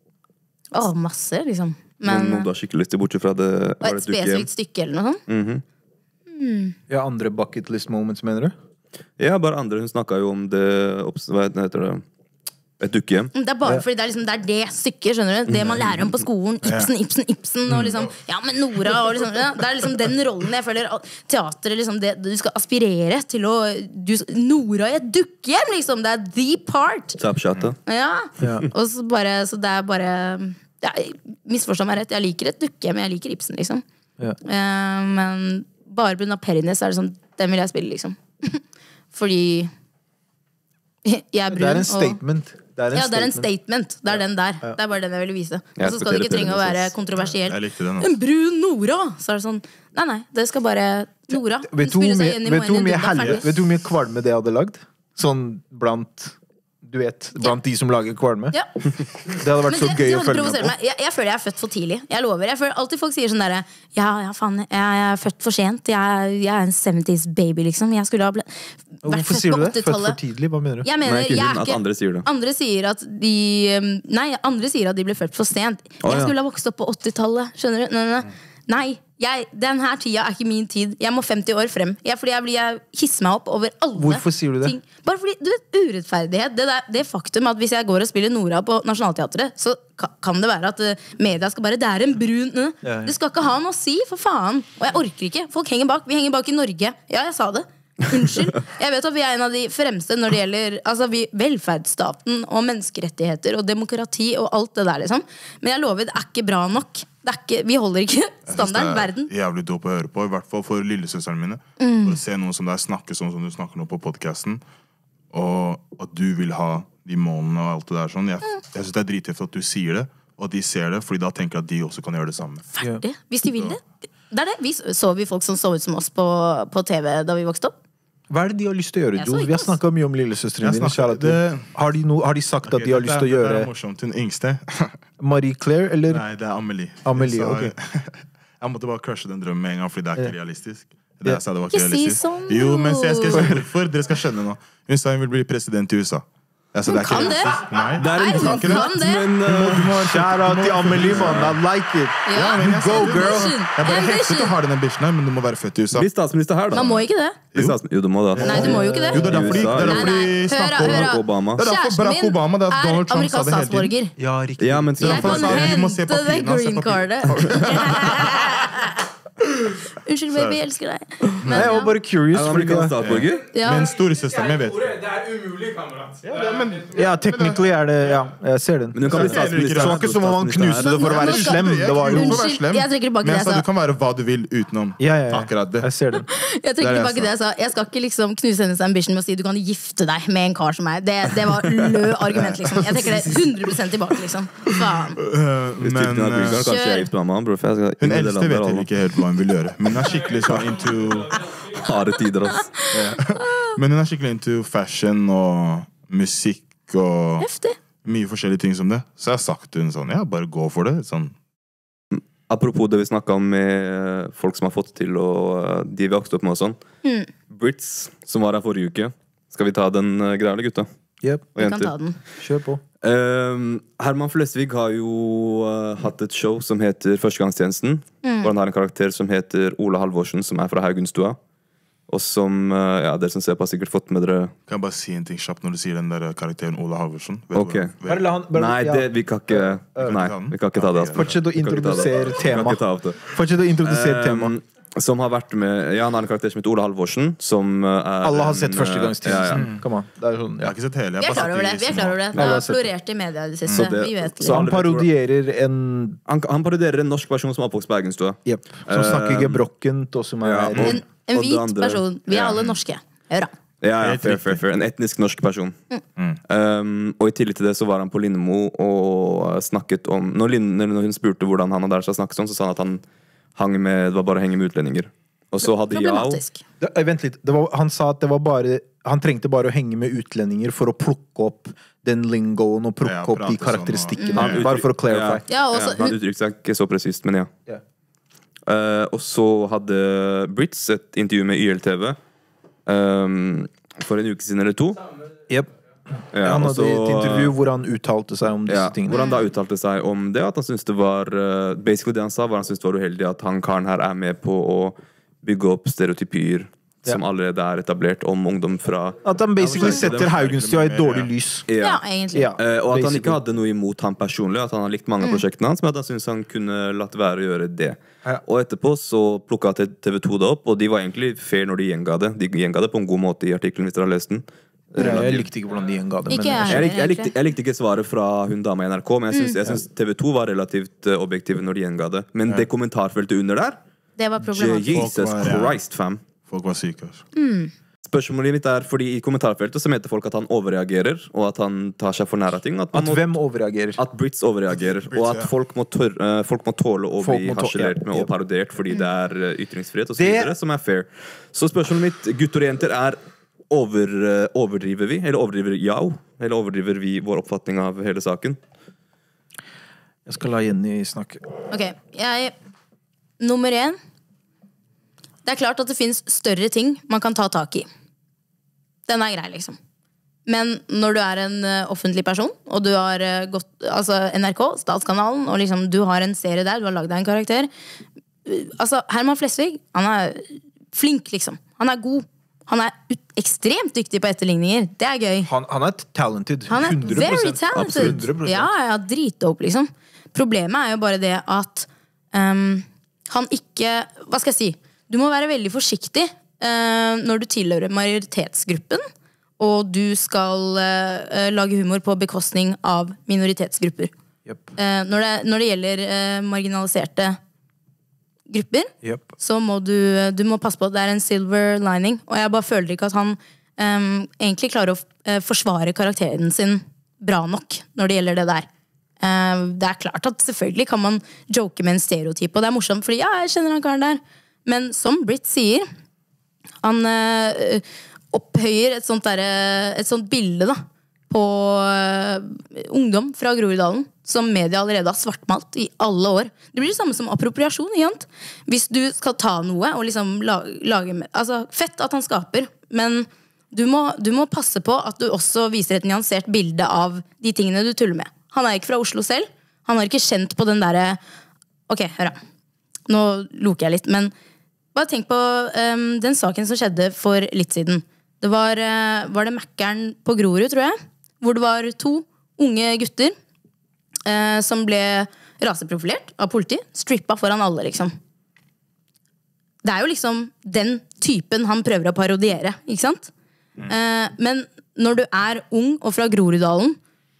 S4: Masse, liksom. Men,
S2: noe du har skikkelig lyst til, bortsett fra det.
S4: Et spesifikt stykke eller noe sånt?
S1: Ja, andre bucket list moments, mener du?
S2: Ja, bare andre. Hun snakket jo om det, hva heter det? Et dukkehjem.
S4: Det er bare fordi det er, liksom, det er det stykket, skjønner du? Det man lærer om på skolen. Ibsen, og liksom, ja, men Nora, og liksom, ja, det er liksom den rollen jeg føler teateret, liksom, det, du skal aspirere til å Nora i et dukkehjem, liksom, det er the part. Ja. Og så bare, så det er bare misforstå meg rett, jeg liker et dukkehjem, jeg liker Ibsen, liksom. Men bare på grunn av Perines er det sånn, den vil jeg spille, liksom. Fordi jeg er brun.
S1: Det er en statement.
S4: Det er en statement. Det er den der. Det er bare den jeg ville vise. Og så skal det ikke trenge å være kontroversielt. En brun Nora! Så er det sånn, nei, det skal bare Nora.
S1: Vet du hvor mye kvalme det hadde lagd? Sånn blant du vet, blant de som lager kvalme. Det hadde vært så gøy å følge med på.
S4: Jeg føler jeg er født for tidlig. Jeg lover. Jeg føler alltid folk sier sånn der, ja, faen, jeg er født for sent. Jeg er en 70s baby, liksom. Jeg skulle ha
S1: Hvorfor sier du det? Født for tidlig? Hva mener du?
S4: Jeg mener,
S2: at andre sier det.
S4: Andre sier at de ble født for sent. Jeg skulle ha vokst opp på 80-tallet. Skjønner du? Nei. Den her tida er ikke min tid. Jeg må 50 år frem. Fordi jeg hisser meg opp over alle ting.
S1: Hvorfor sier du det?
S4: Bare fordi, du vet, urettferdighet. Det faktum at hvis jeg går og spiller Nora på Nationaltheatret, så kan det være at media skal bare, det er en brun Det skal ikke ha noe å si, for faen. Og jeg orker ikke. Folk henger bak. Vi henger bak i Norge. Ja, jeg sa det. Unnskyld. Jeg vet at vi er en av de fremste når det gjelder velferdsstaten og menneskerettigheter og demokrati og alt det der, liksom. Men jeg lover, det er ikke bra nok. Vi holder ikke standarden i verden.
S3: Det er jævlig dope å høre på, i hvert fall for lillesøsterne mine. For å se noen som der snakker sånn som du snakker nå på podcasten, og at du vil ha de målene og alt det der sånn. Jeg synes det er drittøft at du sier det, og at de ser det, fordi da tenker jeg at de også kan gjøre det samme.
S4: Ferdig, hvis de vil det. Det er det. Så vi folk som så ut som oss på TV da vi vokste opp?
S1: Hva er det de har lyst til å gjøre, Jo? Vi har snakket mye om lillesøstrene dine. Har de sagt at de har lyst til å gjøre...
S3: Det er morsomt, den yngste.
S1: Marie Claire, eller?
S3: Nei, det er Amelie.
S1: Amelie, ok.
S3: Jeg måtte bare crushe den drømmen med en gang, fordi det er ikke realistisk. Det jeg sa, det var ikke
S4: si
S3: realistisk.
S4: sånn,
S3: Jo, men jeg skal si hvorfor. Dere skal skjønne nå. Hun sa hun vil bli president i USA. Altså, det er ikke
S4: kan det?
S3: Nei,
S2: det er en
S4: kan det?
S2: men
S1: Shout out til Amelie, man. I like it.
S4: Ja,
S3: men jeg
S1: Go,
S3: sa-
S1: girl.
S3: Jeg bare hekset å ha den ambisjonen her, men du må være født i USA.
S2: bli statsminister her, da.
S4: Man må ikke det.
S2: Jo, du må det.
S4: Nei, du må jo ikke det.
S3: Jo, det er derfor de
S4: Nei,
S3: snakker om
S4: hør da.
S2: Obama.
S3: Det er derfor
S4: Kjæresten
S3: Barack
S4: min
S3: Obama, det er
S4: er
S3: Donald Trump sa
S4: amerikansk
S3: det hele tiden.
S4: statsborger.
S1: Ja, riktig.
S2: Ja, men så
S4: Jeg kan
S3: du må se
S4: hente det
S3: papirene, se
S4: green
S3: papirene.
S4: cardet. Unnskyld, baby, jeg elsker deg.
S1: Nei, jeg var bare curious.
S2: er han amerikansk statsborger?
S4: Ja.
S3: Men storesøsteren min vet.
S5: Det er umulig, kamerat.
S1: Ja, technically er det, ja, jeg ser den.
S2: Men hun kan bli statsminister.
S1: Det var ikke som om han knuste det for å være slem. Det var jo...
S3: Hvorfor være
S4: Unnskyld,
S3: slem?
S4: jeg trekker tilbake
S3: Men
S4: det
S3: jeg sa
S4: jeg
S3: du kan være hva du vil utenom
S1: Ja.
S3: akkurat det.
S1: Jeg ser den.
S4: Jeg
S3: Det
S4: trekker
S3: er det
S4: tilbake
S3: jeg
S4: det jeg sa. Jeg skal ikke liksom knuse hennes ambition med å si du kan gifte deg med en kar som meg. Det var lø argument, liksom. Jeg trekker det 100% tilbake, liksom. Faen.
S2: Hvis du ikke har green card, kanskje jeg er gift med han, bro. For jeg skal
S3: Hun
S2: inn i det
S3: eldste
S2: landet
S3: vet
S2: der,
S3: heller ikke helt hva hun vil gjøre. Men hun er skikkelig sånn into
S2: Harde tider, ass.
S3: Men hun er skikkelig into fashion og musikk og
S4: Heftig.
S3: mye forskjellige ting som det. Så jeg har sagt til hun sånn, ja, bare gå for det. Sånn.
S2: Apropos det vi snakket om med folk som har fått til og de vi har vokst opp med og sånn. Brits, som var her forrige uke. Skal vi ta den greia, eller gutta?
S1: Yep.
S2: Og
S4: Vi kan
S2: jenter?
S4: ta den.
S1: Kjør på.
S2: Herman Flesvig har jo hatt et show som heter Førstegangstjenesten. Hvor han har en karakter som heter Ola Halvorsen, som er fra Haugenstua. Og som, ja, dere som ser på har sikkert fått med dere.
S3: Kan jeg bare si en ting kjapt når du sier den der karakteren Ola Halvorsen? Vet
S2: Ok.
S3: du hva-
S1: Bare la han, bare,
S2: Nei,
S1: ja.
S2: det, vi kan ikke Nei, vi kan ikke ta det. Aspen.
S1: Fortsett å
S2: Vi kan ikke ta det.
S1: introdusere
S2: Vi kan
S1: tema.
S2: ikke ta opp det.
S1: Fortsett å introdusere tema.
S2: Som har vært med. Ja, han har en karakter som heter Ola Halvorsen. Som er
S1: Alle har sett
S2: en,
S1: Førstegangstjenesten. Come on. Det er sånn,
S3: Jeg
S1: ja.
S3: har ikke sett hele.
S4: Vi er klar over det. Vi er klar over det. Det
S1: Alle
S4: har
S1: har sett det.
S4: florert i media i det siste.
S2: Så det-
S4: Vi vet
S2: så
S4: det.
S1: Han
S2: alle vet hvor-
S1: parodierer en
S2: Han parodierer en norsk person som er oppvokst på Haugenstua.
S1: Som snakker gebrokkent, og som er
S2: ja,
S4: En
S2: og det
S4: hvit
S2: andre-
S4: person. Vi er
S2: Ja.
S4: alle norske. Hør da.
S2: Ja,
S3: Helt
S2: fair,
S3: riktig.
S2: fair, fair. En etnisk norsk person. Og i tillegg til det så var han på Lindmo og snakket om når hun spurte hvordan han og Darsha snakket sånn, så sa han at han hang med, det var bare å henge med utlendinger. Og så hadde Yao
S4: Problematisk.
S1: Vent litt. Han sa at det var bare han trengte bare å henge med utlendinger for å plukke opp den lingoen og plukke
S3: Ja,
S1: opp de
S3: prate sånn,
S1: karakteristikkene.
S2: Han
S1: Bare for å clarify.
S4: Ja,
S2: ja,
S4: også,
S2: han uttrykte seg ikke så presist, men ja.
S1: Ja.
S2: Og så hadde Brits et intervju med YLTV for en uke siden eller to.
S1: Yep.
S2: Ja,
S1: Han
S2: og
S1: hadde et
S2: så-
S1: intervju hvor han uttalte seg om disse
S2: Ja,
S1: tingene.
S2: hvor han da uttalte seg om det, at han syntes det var basically det han sa, var han syntes det var uheldig at han karen her er med på å bygge opp stereotypier som allerede er etablert om ungdom fra
S1: At han basically setter Haugenstua i et dårlig lys.
S4: ja, egentlig.
S1: Ja,
S2: og at han
S1: basically.
S2: ikke hadde noe imot han personlig, at han har likt mange av prosjektene hans, men at han syntes han kunne latt være å gjøre det.
S1: Ja.
S2: Og etterpå så plukka TV 2 det opp, og de var egentlig fair når de gjenga det. De gjenga det på en god måte i artikkelen, hvis dere har lest den.
S1: Jeg likte ikke hvordan de gjenga det.
S4: Ikke
S1: Men,
S4: jeg.
S2: Jeg likte ikke svaret fra hun dama i NRK, men jeg syns TV 2 var relativt objektive når de gjenga det. Men det kommentarfeltet under der,
S4: Det var problematisk.
S2: Jesus
S3: Folk var-
S2: Christ, fam.
S3: Folk var syke. Altså.
S2: Spørsmålet mitt er, fordi i kommentarfeltet så mente folk at han overreagerer, og at han tar seg for nær av ting. At, man
S1: at
S2: må,
S1: hvem overreagerer?
S2: at Brits overreagerer,
S3: Brits,
S2: og at
S3: ja.
S2: folk må tåle å
S1: Folk
S2: bli
S1: må
S2: harselert
S1: ja,
S2: med
S1: ja.
S2: og parodiert fordi det er ytringsfrihet og så
S1: Det-
S2: videre, som er fair. Så spørsmålet mitt, gutter og jenter, er overdriver vi? Eller overdriver Yao? Eller overdriver vi vår oppfatning av hele saken?
S1: Jeg skal la Jenny snakke.
S4: Ok, nummer 1. Det er klart at det finnes større ting man kan ta tak i. Den er grei, liksom. Men når du er en offentlig person, og du har gått altså NRK, Statskanalen, og liksom du har en serie der, du har lagd deg en karakter. Altså, Herman Flesvig, han er flink, liksom. Han er god. Han er ekstremt dyktig på etterligninger. Det er gøy.
S1: Han er talented.
S4: Han er
S1: 100%.
S4: very talented.
S1: Absolutt. 100%.
S4: Ja, dritdope, liksom. Problemet er jo bare det at han ikke Hva skal jeg si? Du må være veldig forsiktig når du tilhører majoritetsgruppen, og du skal lage humor på bekostning av minoritetsgrupper.
S1: Yep.
S4: Når det gjelder marginaliserte grupper,
S1: Yep.
S4: så må du må passe på at det er en silver lining. Og jeg bare føler ikke at han egentlig klarer å forsvare karakteren sin bra nok når det gjelder det der. Det er klart at selvfølgelig kan man joke med en stereotyp, og det er morsomt, fordi ja, jeg kjenner han karen der. Men som Britt sier, han opphøyer et sånt bilde da, på ungdom fra Groruddalen som media allerede har svartmalt i alle år. Det blir det samme som appropriasjon, ikke? Hvis du skal ta noe og liksom lage altså, fett at han skaper, men du må passe på at du også viser et nyansert bilde av de tingene du tuller med. Han er ikke fra Oslo selv. Han har ikke kjent på den derre ok, hør da. Nå loker jeg litt, men bare tenk på den saken som skjedde for litt siden. Det var det Mækkern på Grorud, tror jeg, hvor det var 2 unge gutter som ble raseprofilert av politi, strippa foran alle, liksom. Det er jo liksom den typen han prøver å parodiere, ikke sant? Men når du er ung og fra Groruddalen,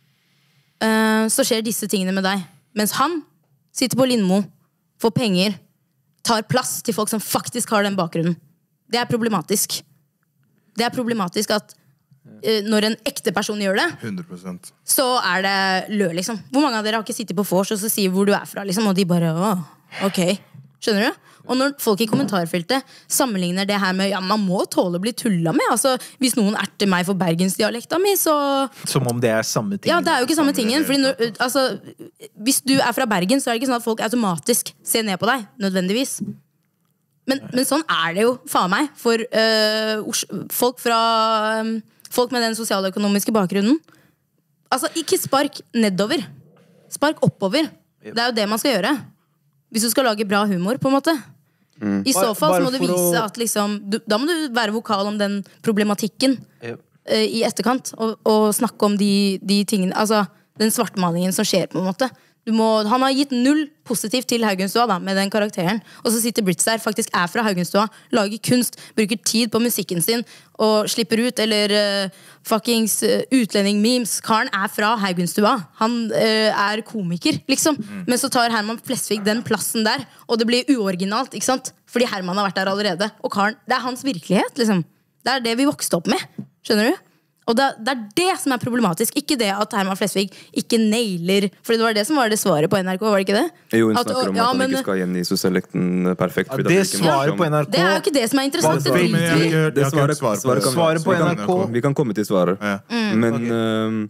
S4: så skjer disse tingene med deg. Mens han sitter på Lindmo, får penger, tar plass til folk som faktisk har den bakgrunnen. Det er problematisk. Det er problematisk at når en ekte person gjør det,
S3: 100%.
S4: så er det lø, liksom. Hvor mange av dere har ikke sittet på vors og så sier hvor du er fra, liksom, og de bare, ok, Skjønner du? Og når folk i kommentarfeltet sammenligner det her med ja, man må tåle å bli tulla med. Altså, hvis noen erter meg for bergensdialekta mi, så
S1: Som om det er samme ting.
S4: Ja, det er jo ikke samme tingen. Fordi når, altså, hvis du er fra Bergen, så er det ikke sånn at folk automatisk ser ned på deg. Nødvendigvis. Men sånn er det jo, faen meg. For folk med den sosialøkonomiske bakgrunnen. Altså, ikke spark nedover. Spark oppover. Det er jo det man skal gjøre. Hvis du skal lage bra humor, på en måte. I så fall så må du vise at liksom da må du være vokal om den problematikken i etterkant og snakke om de tingene, altså den svartmalingen som skjer på en måte. Han har gitt 0 positivt til Haugenstua da, med den karakteren. Og så sitter Brits der, faktisk er fra Haugenstua, lager kunst, bruker tid på musikken sin og slipper ut, eller fuckings utlending-memes. Karen er fra Haugenstua. Han er komiker, liksom. Men så tar Herman Flesvig den plassen der, og det blir uoriginalt, ikke sant? Fordi Herman har vært der allerede. Og Karen, det er hans virkelighet, liksom. Det er det vi vokste opp med. Skjønner du? Og det er det som er problematisk. Ikke det at Herman Flesvig ikke nailer. For det var det som var det svaret på NRK, var det ikke det?
S2: Jo, hun snakker om at han ikke skal gjengi sosialekten perfekt.
S1: Det svaret på NRK
S4: Det er jo ikke det som er interessant.
S3: Jeg har ikke hørt
S1: svaret på NRK.
S2: Vi kan komme til svaret. Men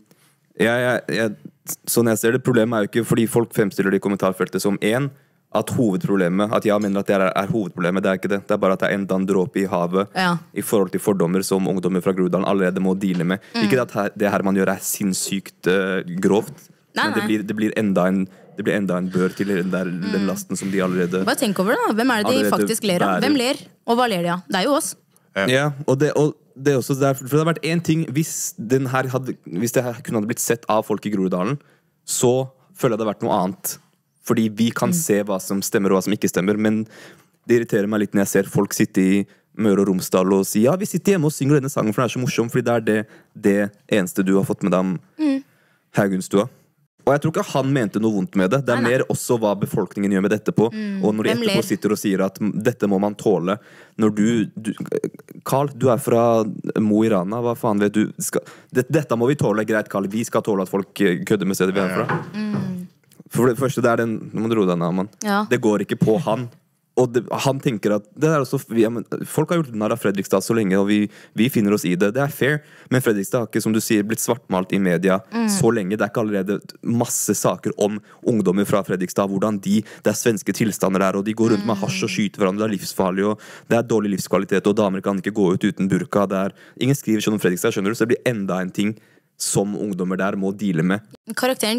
S2: sånn jeg ser det, problemet er jo ikke fordi folk fremstiller det i kommentarfeltet som at hovedproblemet, at jeg mener at det er hovedproblemet, det er ikke det. Det er bare at det er enda en dråpe i havet i forhold til fordommer som ungdommer fra Groruddalen allerede må deale med. Ikke at det her man gjør er sinnssykt grovt, men det blir enda en bør til den lasten som de allerede...
S4: Bare tenk over det da, hvem er det de faktisk ler av? Hvem ler, og hva ler de av? Det er jo oss.
S2: Ja, og det er også derfor, for det har vært en ting, hvis det her kunne ha blitt sett av folk i Groruddalen, så føler jeg det har vært noe annet. Fordi vi kan se hva som stemmer og hva som ikke stemmer. Men det irriterer meg litt når jeg ser folk sitte i Møre og Romsdal og si ja, vi sitter hjemme og synger denne sangen for det er så morsom. Fordi det er det eneste du har fått med deg om Haugenstua. Og jeg tror ikke han mente noe vondt med det. Det er mer også hva befolkningen gjør med dette på. Og når de etterpå sitter og sier at dette må man tåle. Når Carl, du er fra Mo i Rana. Hva faen vet du? Dette må vi tåle. Greit, Carl. Vi skal tåle at folk kødder med stedet vi er fra. For det første, det er den nå må du roe deg ned, mann. Det går ikke på han. Og han tenker at det er også, folk har gjort narr av Fredrikstad så lenge, og vi finner oss i det. Det er fair, men Fredrikstad har ikke, som du sier, blitt svartmalt i media så lenge. Det er ikke allerede masse saker om ungdommer fra Fredrikstad, hvordan det er svenske tilstander der, og de går rundt med hasj og skyter hverandre, det er livsfarlig, og det er dårlig livskvalitet, og damer kan ikke gå ut uten burka. Ingen skriver sånn om Fredrikstad, skjønner du, så det blir enda en ting som ungdommer der må deale med.
S4: Karakteren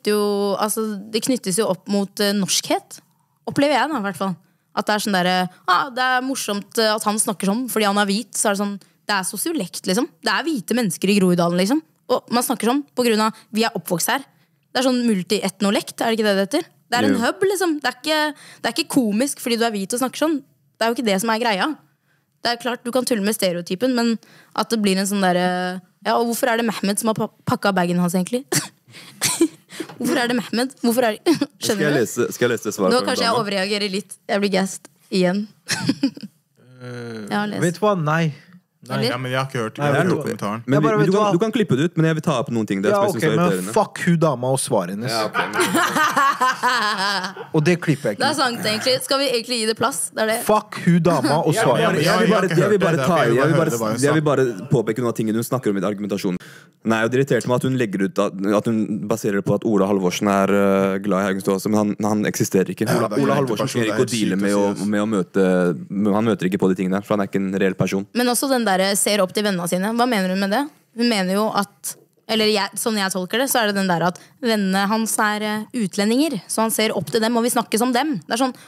S4: det knyttes jo opp mot norskhet. Opplever jeg da, i hvert fall. At det er sånn der, det er morsomt at han snakker sånn, fordi han er hvit, så er det sånn, det er sosiolekt, liksom. Det er hvite mennesker i Groruddalen, liksom. Og man snakker sånn, på grunn av, vi er oppvokst her. Det er sånn multi-etnolekt, er det ikke det heter? Det er en hub, liksom. Det er ikke komisk fordi du er hvit og snakker sånn. Det er jo ikke det som er greia. Det er klart, du kan tulle med stereotypen, men at det blir en sånn der og hvorfor er det Mehmed som har pakket bagen hans, egentlig? Hvorfor er det Mehmed? Hvorfor er det... Skjønner du?
S2: Skal jeg lese svaret?
S4: Nå kanskje jeg overreagerer litt. Jeg blir gassed igjen.
S1: Vet du hva? Nei.
S3: Ja, men jeg har ikke hørt kommentaren.
S2: Men du kan klippe det ut, men jeg vil ta opp noen ting der.
S1: Men fuck hun dama og svaret hennes. Og det klipper jeg ikke.
S4: Det er sant, egentlig. Skal vi egentlig gi det plass? Det er det.
S1: Fuck hun dama og svaret hennes.
S2: Jeg vil bare påpeke noen av tingene hun snakker om i argumentasjonen. Nei, og det irriterte meg at hun legger ut at hun baserer det på at Ola Halvorsen er glad i Haugenstua også, men han eksisterer ikke. Ola Halvorsen trenger ikke å deale med å møte. Han møter ikke på de tingene, for han er ikke en reell person.
S4: Men også den der ser opp til vennene sine. Hva mener hun med det? Hun mener jo at, sånn jeg tolker det, så er det den der at vennene hans er utlendinger, så han ser opp til dem, og vi snakker som dem. Det er sånn,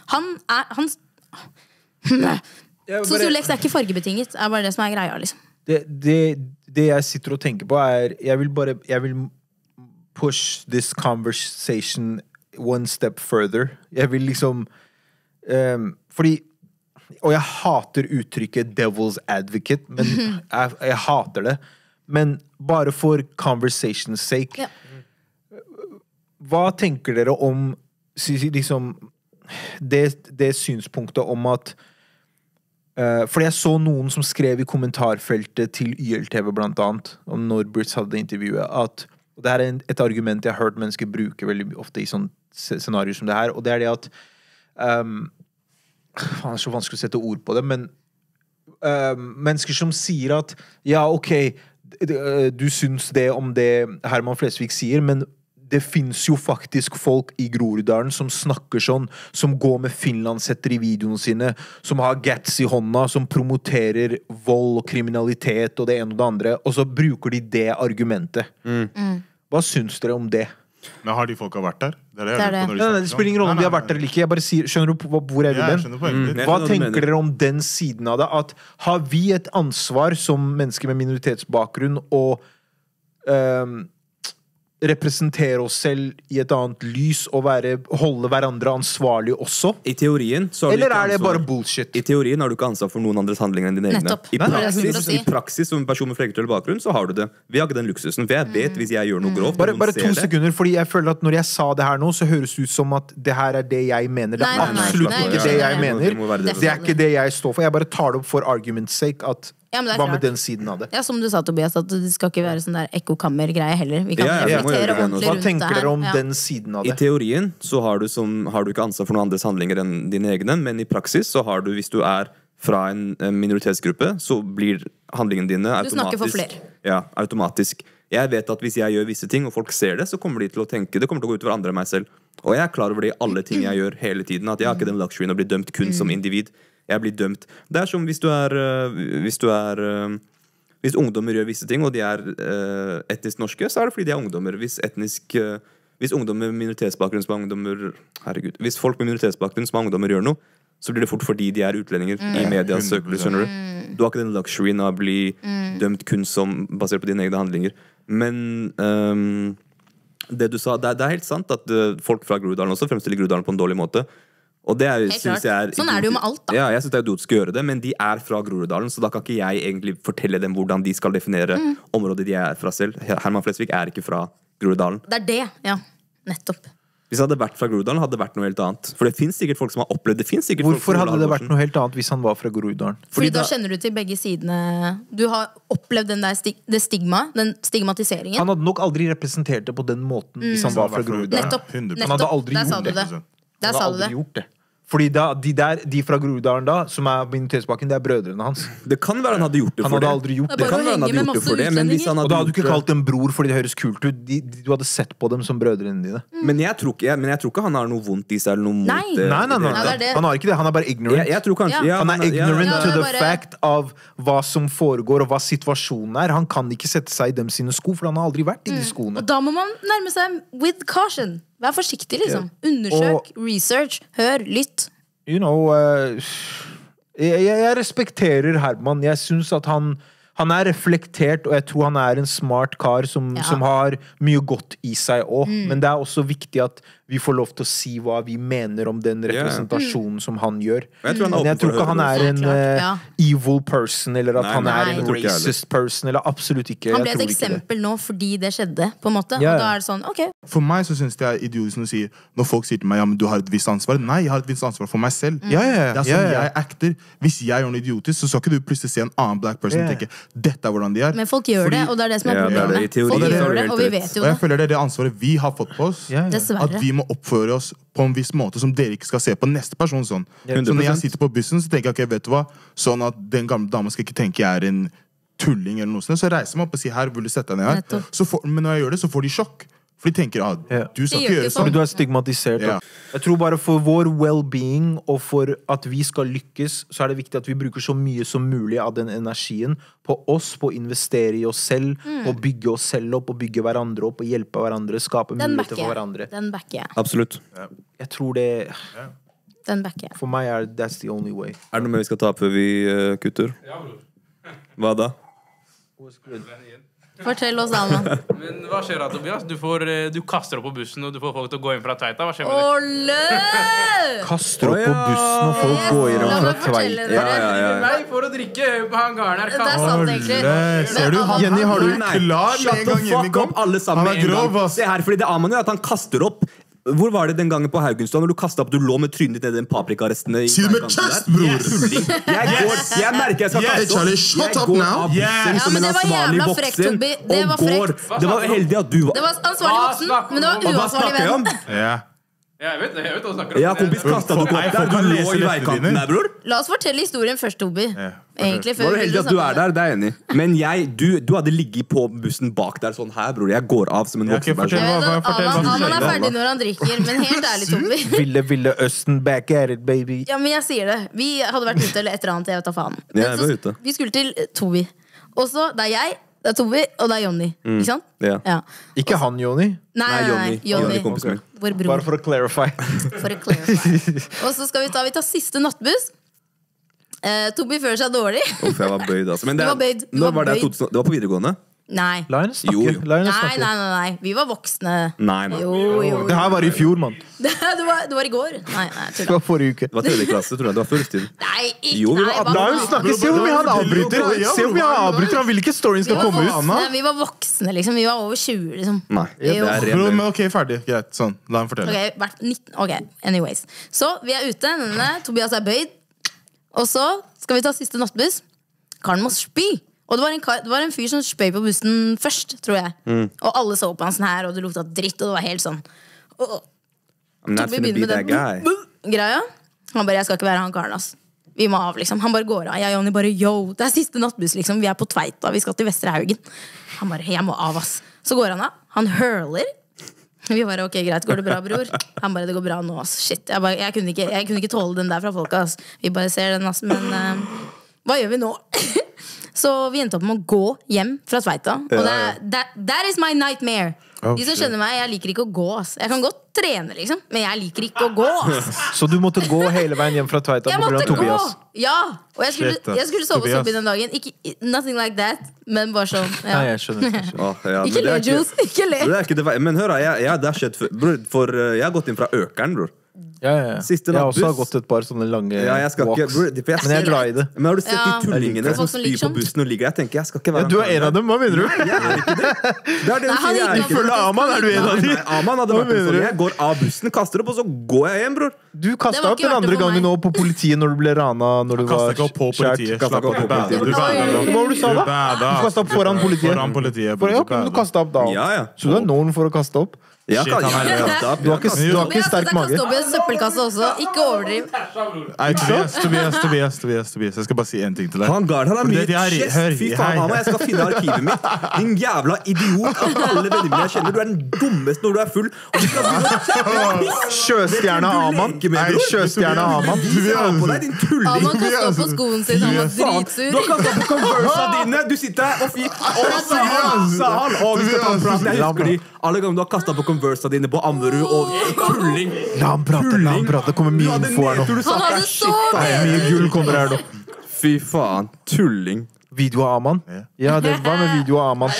S4: sosiolekt er ikke fargebetinget, er bare det som er greia, liksom.
S1: Det jeg sitter og tenker på er, jeg vil push this conversation one step further. Jeg vil liksom, fordi og jeg hater uttrykket devil's advocate, men jeg hater det. Men bare for conversation's sake. Hva tenker dere om liksom, det synspunktet om at fordi jeg så noen som skrev i kommentarfeltet til YLTV blant annet, om når Brits hadde det intervjuet, at og det her er et argument jeg har hørt mennesker bruke veldig ofte i sånne scenarier som det her, og det er det at Det er så vanskelig å sette ord på det, men mennesker som sier at ja, ok, du syns det om det Herman Flesvig sier, men det finnes jo faktisk folk i Groruddalen som snakker sånn, som går med finlandshetter i videoene sine, som har gats i hånda, som promoterer vold og kriminalitet og det ene og det andre, og så bruker de det argumentet. Hva syns dere om det?
S3: Men har de folka vært der? Det
S1: spiller ingen rolle om de har vært der eller ikke. Jeg bare sier, skjønner du hvor jeg vil den? Hva tenker dere om den siden av det? At har vi et ansvar som mennesker med minoritetsbakgrunn å representere oss selv i et annet lys og holde hverandre ansvarlig også?
S2: I teorien så har du
S1: eller
S2: ikke
S1: er det
S2: ansvar.
S1: bare bullshit?
S2: I teorien har du ikke ansvar for noen andres handlinger enn dine egne.
S4: Nettopp.
S2: I praksis som en person med flerkulturell bakgrunn så har du det. Vi har ikke den luksusen, for jeg vet hvis jeg gjør noe grovt
S1: bare 2 sekunder, fordi jeg føler at når jeg sa det her nå, så høres det ut som at det her er det jeg mener. Det er absolutt ikke det jeg mener. Det er ikke det jeg står for. Jeg bare tar det opp for argument's sake at hva med den siden av det?
S4: Ja, som du sa, Tobias, at det skal ikke være sånn der ekkokammer-greie heller. Vi kan reflektere ordentlig
S1: Hva
S4: rundt
S1: tenker dere om
S4: det.
S1: den siden av det?
S2: I teorien så har du ikke ansvar for noen andres handlinger enn dine egne, men i praksis så har du, hvis du er fra en minoritetsgruppe, så blir handlingene dine automatisk.
S4: Du snakker for flere.
S2: Ja, automatisk. Jeg vet at hvis jeg gjør visse ting, og folk ser det, så kommer de til å tenke, det kommer til å gå ut over andre enn meg selv. Og jeg er klar over det i alle ting jeg gjør hele tiden, at jeg har ikke den luxuryen å bli dømt kun som individ. Jeg blir dømt. Det er som hvis ungdommer gjør visse ting, og de er etnisk norske, så er det fordi de er ungdommer. Hvis ungdommer med minoritetsbakgrunn som er ungdommer, hvis folk med minoritetsbakgrunn som er ungdommer gjør noe, så blir det fort fordi de er utlendinger i medias søkelys, skjønner du? Du har ikke den luxuryen av å bli dømt kun som basert på dine egne handlinger. Men det du sa, det er helt sant at folk fra Groruddalen også fremstiller Groruddalen på en dårlig måte. Og det synes jeg
S4: sånn er det jo med alt da.
S2: Ja, jeg synes det er idiotisk å gjøre det, men de er fra Groruddalen, så da kan ikke jeg egentlig fortelle dem hvordan de skal definere området de er fra selv. Herman Flesvig er ikke fra Groruddalen.
S4: Det er det, ja. Nettopp.
S2: Hvis det hadde vært fra Groruddalen, hadde det vært noe helt annet. For det finnes sikkert folk som har opplevd det.
S1: Hvorfor hadde det vært noe helt annet hvis han var fra Groruddalen?
S4: Fordi da kjenner du til begge sidene. Du har opplevd det stigma, den stigmatiseringen.
S1: Han hadde nok aldri representert det på den måten hvis han var fra Groruddalen.
S4: Nettopp.
S1: Han hadde aldri gjort det.
S4: Der sa du det.
S1: Fordi de fra Groruddalen da, som er minoritetsbakgrunn, det er brødrene hans.
S2: Det kan være han hadde gjort det for det.
S1: Han hadde aldri gjort det.
S2: Det kan være han hadde gjort det for det, men hvis han hadde
S1: og da hadde du ikke kalt dem bror fordi det høres kult ut. Du hadde sett på dem som brødrene dine.
S2: Men jeg tror ikke han har noe vondt i seg eller noe mot det.
S1: Nei. Han har ikke det. Han er bare ignorant.
S2: Jeg tror kanskje,
S1: han er ignorant to the fact av hva som foregår og hva situasjonen er. Han kan ikke sette seg i dem sine sko, for han har aldri vært i de skoene.
S4: Og da må man nærme seg with caution. Vær forsiktig, liksom. Undersøk, research, hør, lytt.
S1: You know, jeg respekterer Herman. Jeg synes at han er reflektert, og jeg tror han er en smart kar som har mye godt i seg også. Men det er også viktig at vi får lov til å si hva vi mener om den representasjonen som han gjør. Men jeg tror ikke han er en evil person, eller at han er en racist person, eller absolutt ikke.
S4: Han ble et eksempel nå fordi det skjedde, på en måte. Og da er det sånn, ok.
S3: For meg så synes jeg det er idiotisk å si, når folk sier til meg, ja, men du har et visst ansvar. Nei, jeg har et visst ansvar for meg selv. Det er sånn jeg acter. Hvis jeg gjør noe idiotisk, så skal ikke du plutselig se en annen black person og tenke, dette er hvordan de er.
S4: Men folk gjør det, og det er det som er problemet. Folk gjør det, og vi vet jo det.
S3: Og jeg føler det er det ansvaret vi har fått på oss. At vi må oppføre oss på en viss måte som dere ikke skal se på neste person sånn. Så når jeg sitter på bussen, så tenker jeg, ok, vet du hva? Sånn at den gamle dama skal ikke tenke jeg er en tulling eller noe sånt. Så reiser jeg meg opp og sier, her, vil du sette deg ned her? Men når jeg gjør det, så får de sjokk. For de tenker, du skal ikke gjøre sånn.
S1: Fordi du er stigmatisert. Jeg tror bare for vår well-being, og for at vi skal lykkes, så er det viktig at vi bruker så mye som mulig av den energien på oss, på å investere i oss selv, på å bygge oss selv opp, og bygge hverandre opp, og hjelpe hverandre, skape muligheter for hverandre.
S4: Den backer jeg.
S2: Absolutt.
S1: Jeg tror det...
S4: Den backer jeg.
S1: For meg that's the only way.
S2: Er det noe mer vi skal ta før vi kutter?
S5: Ja, bror.
S2: Hva da?
S4: Fortell oss, Alman.
S5: Men hva skjer da, Tobias? Du kaster opp på bussen, og du får folk til å gå inn fra Tveita. Hva skjer med det?
S4: Ole!
S1: Kaster opp på bussen, og folk går inn fra Tveita.
S5: Nei, for å drikke på hangaren her.
S4: Det er sant, egentlig.
S3: Ser du? Jenny, har du klar med en gang Jenny kom?
S2: Alle sammen med en gang. Se her, fordi det Aman gjør at han kaster opp. Hvor var det den gangen på Haugenstua når du kastet opp, du lå med trynet ned i den paprikarestene?
S3: Si det med chest, bror!
S2: Jeg merker jeg skal kaste opp.
S3: Shut up now!
S4: Men det var jævla frekt, Tobi. Det var frekt.
S2: Det var heldig at du var...
S4: Det var ansvarlig voksen, men det var uansvarlig venn.
S5: Jeg vet hva du snakker om.
S2: Ja, kompis, kastet du opp der? Du lå i veikanten der, bror.
S4: La oss fortelle historien først, Tobi. Egentlig,
S2: Var det heldig at du der? Det er jeg enig. Men du hadde ligget på bussen bak der sånn her, bror. Jeg går av som en voksen person.
S4: Aman er ferdig når han drikker, men helt ærlig, Tobi.
S1: Ville Østen back at it, baby.
S4: Ja, men jeg sier det. Vi hadde vært ute eller et eller annet, jeg vet da faen.
S2: Ja, jeg var ute.
S4: Vi skulle til Tobi. Og så, det er jeg, det er Tobi, og det er Jonny. Ikke sant?
S2: Ja.
S1: Ikke han, Jonny.
S4: Nei, Jonny.
S2: kompisen min.
S4: Vår bror.
S1: Bare for å clarify.
S4: Og så skal vi ta siste nattbuss. Tobi føler seg dårlig.
S2: Uff, jeg var bøyd, altså. Men
S4: Du var bøyd.
S2: når var det? Det var på videregående?
S4: Nei.
S1: La henne snakke.
S2: Jo.
S1: La henne snakke.
S4: Nei. Vi var voksne.
S2: Nei, man.
S4: Jo.
S1: Det her var i fjor, mann.
S4: Det var i går. Nei,
S1: Det var forrige uke.
S2: Det var 3. klasse, tror jeg. Det var før tiden.
S4: Nei, ikke.
S2: Jo, vi var
S4: nei,
S2: 18.
S1: La henne snakke. Se hvor mye han avbryter. Se hvor mye han avbryter. Han vil ikke storyen skal komme ut.
S4: Vi var voksne, liksom. Vi var over 20, liksom.
S2: Nei, det
S4: Jo.
S2: er
S3: Bro,
S2: ren
S3: men ok, ferdig, greit, sånn, la ham fortelle.
S4: Ok, 19. Ok, anyways. Så vi er ute, Tobias er bøyd. Og så skal vi ta siste nattbuss. Karen må spy. Og det var en fyr som spøy på bussen først, tror jeg. Og alle så på han sånn her, og det lukta dritt, og det var helt sånn.
S2: I'm not gonna be that guy.
S4: Greia. Han bare, jeg skal ikke være han karen, ass. Vi må av, liksom. Han bare går av. Jeg og Jonny bare, yo, det er siste nattbuss, liksom. Vi er på Tveita, vi skal til Vestre Haugen. Han bare, jeg må av, ass. Så går han av. Han hurler. Vi bare, ok, greit, går det bra, bror? Han bare, det går bra nå, ass. Shit, jeg kunne ikke tåle den der fra folka, ass. Vi bare ser den, ass, men hva gjør vi nå? Så vi endte opp med å gå hjem fra Tveita. Og that is my nightmare. De som kjenner meg, jeg liker ikke å gå, ass. Jeg kan godt trene, liksom, men jeg liker ikke å gå, ass.
S1: Så du måtte gå hele veien hjem fra Tveita
S4: Jeg
S1: på grunn
S4: måtte
S1: av
S4: gå!
S1: Tobias?
S4: Ja, og jeg skulle sove
S3: Tobias.
S4: opp i den dagen. Ikke, nothing like that, men bare sånn.
S1: Nei,
S4: Ja.
S1: jeg skjønner.
S2: Åh, ja, men
S4: Ikke
S2: det
S4: le,
S2: er ikke-
S4: Jules. Ikke le.
S2: Det er ikke det vei- Men hør da, det har skjedd for jeg har gått inn fra Økeren, bror.
S1: Ja.
S2: Siste
S1: Jeg også har
S2: nattbuss.
S1: gått et par sånne lange
S2: Ja, jeg skal ikke
S1: walks.
S2: bror, for jeg
S1: Men jeg er
S2: ser-
S1: glad i det.
S2: Men har du sett
S4: Ja.
S2: de tullingene
S4: Folk
S2: som
S4: som
S2: spyr
S4: liker
S2: på
S4: sånt.
S2: bussen og ligger der? Jeg tenker, jeg skal ikke være
S1: Ja, du er en av dem, hva mener du?
S2: Det er det
S4: Nei,
S2: du
S4: han
S2: sier, jeg er
S4: gikk
S2: ikke
S4: av
S2: det.
S1: Aman, er du en av de?
S2: Nei, Aman hadde
S1: Hva
S2: vært en
S1: mener
S2: sånn.
S1: du?
S2: Jeg går av bussen, kaster opp, og så går jeg hjem, bror.
S1: Du
S4: Det
S1: kastet
S4: var
S1: opp
S4: ikke
S1: den
S4: verdt det
S1: andre
S4: for
S1: gangen
S4: meg.
S1: nå på politiet når du ble rana. Når du
S3: Kastet
S1: var
S3: ikke opp på politiet.
S2: Kastet
S3: Slapp
S2: ikke opp
S3: av,
S2: på politiet.
S3: du bada.
S1: Hva var det du sa da? Du kastet opp foran politiet.
S3: Foran politiet.
S1: Ja, men du kastet opp da.
S2: Ja.
S1: Så du er known for å kaste opp?
S2: Jeg
S3: Shit,
S2: kan
S3: han er-
S2: kaste opp.
S1: Du har ikke
S4: Tobias,
S1: sterk
S4: jeg
S1: mage?
S4: kastet opp i en søppelkasse også. Ikke overdriv.
S3: Nei, Tobias. Jeg skal bare si en ting til deg.
S2: Han Gard, han har
S3: For
S2: mye
S3: det jeg-
S2: kjest.
S3: hør,
S2: Fy faen,
S3: hei.
S2: Aman, jeg skal finne arkivet mitt. Din jævla idiot. Av alle vennene mine jeg kjenner, du er den dummeste når du er full. Og du skal begynne å
S1: Sjøstjerna Aman. Nei, sjøstjerna Aman.
S2: ta på deg, din tulling.
S4: Aman kastet opp på skoen sin, han var
S2: Faen,
S4: dritsur.
S2: du har kastet på Conversa dine. Du sitter her og sa han. Vi skal ta en prat. Jeg husker de alle ganger du har kastet på Conversa dine på Ammerud og tulling.
S1: La ham prate. Det kommer mye info her nå.
S4: Han hadde så
S1: Mye gull kommer her nå.
S2: Fy faen, tulling.
S1: Video av Aman? Ja, det var med video av Aman.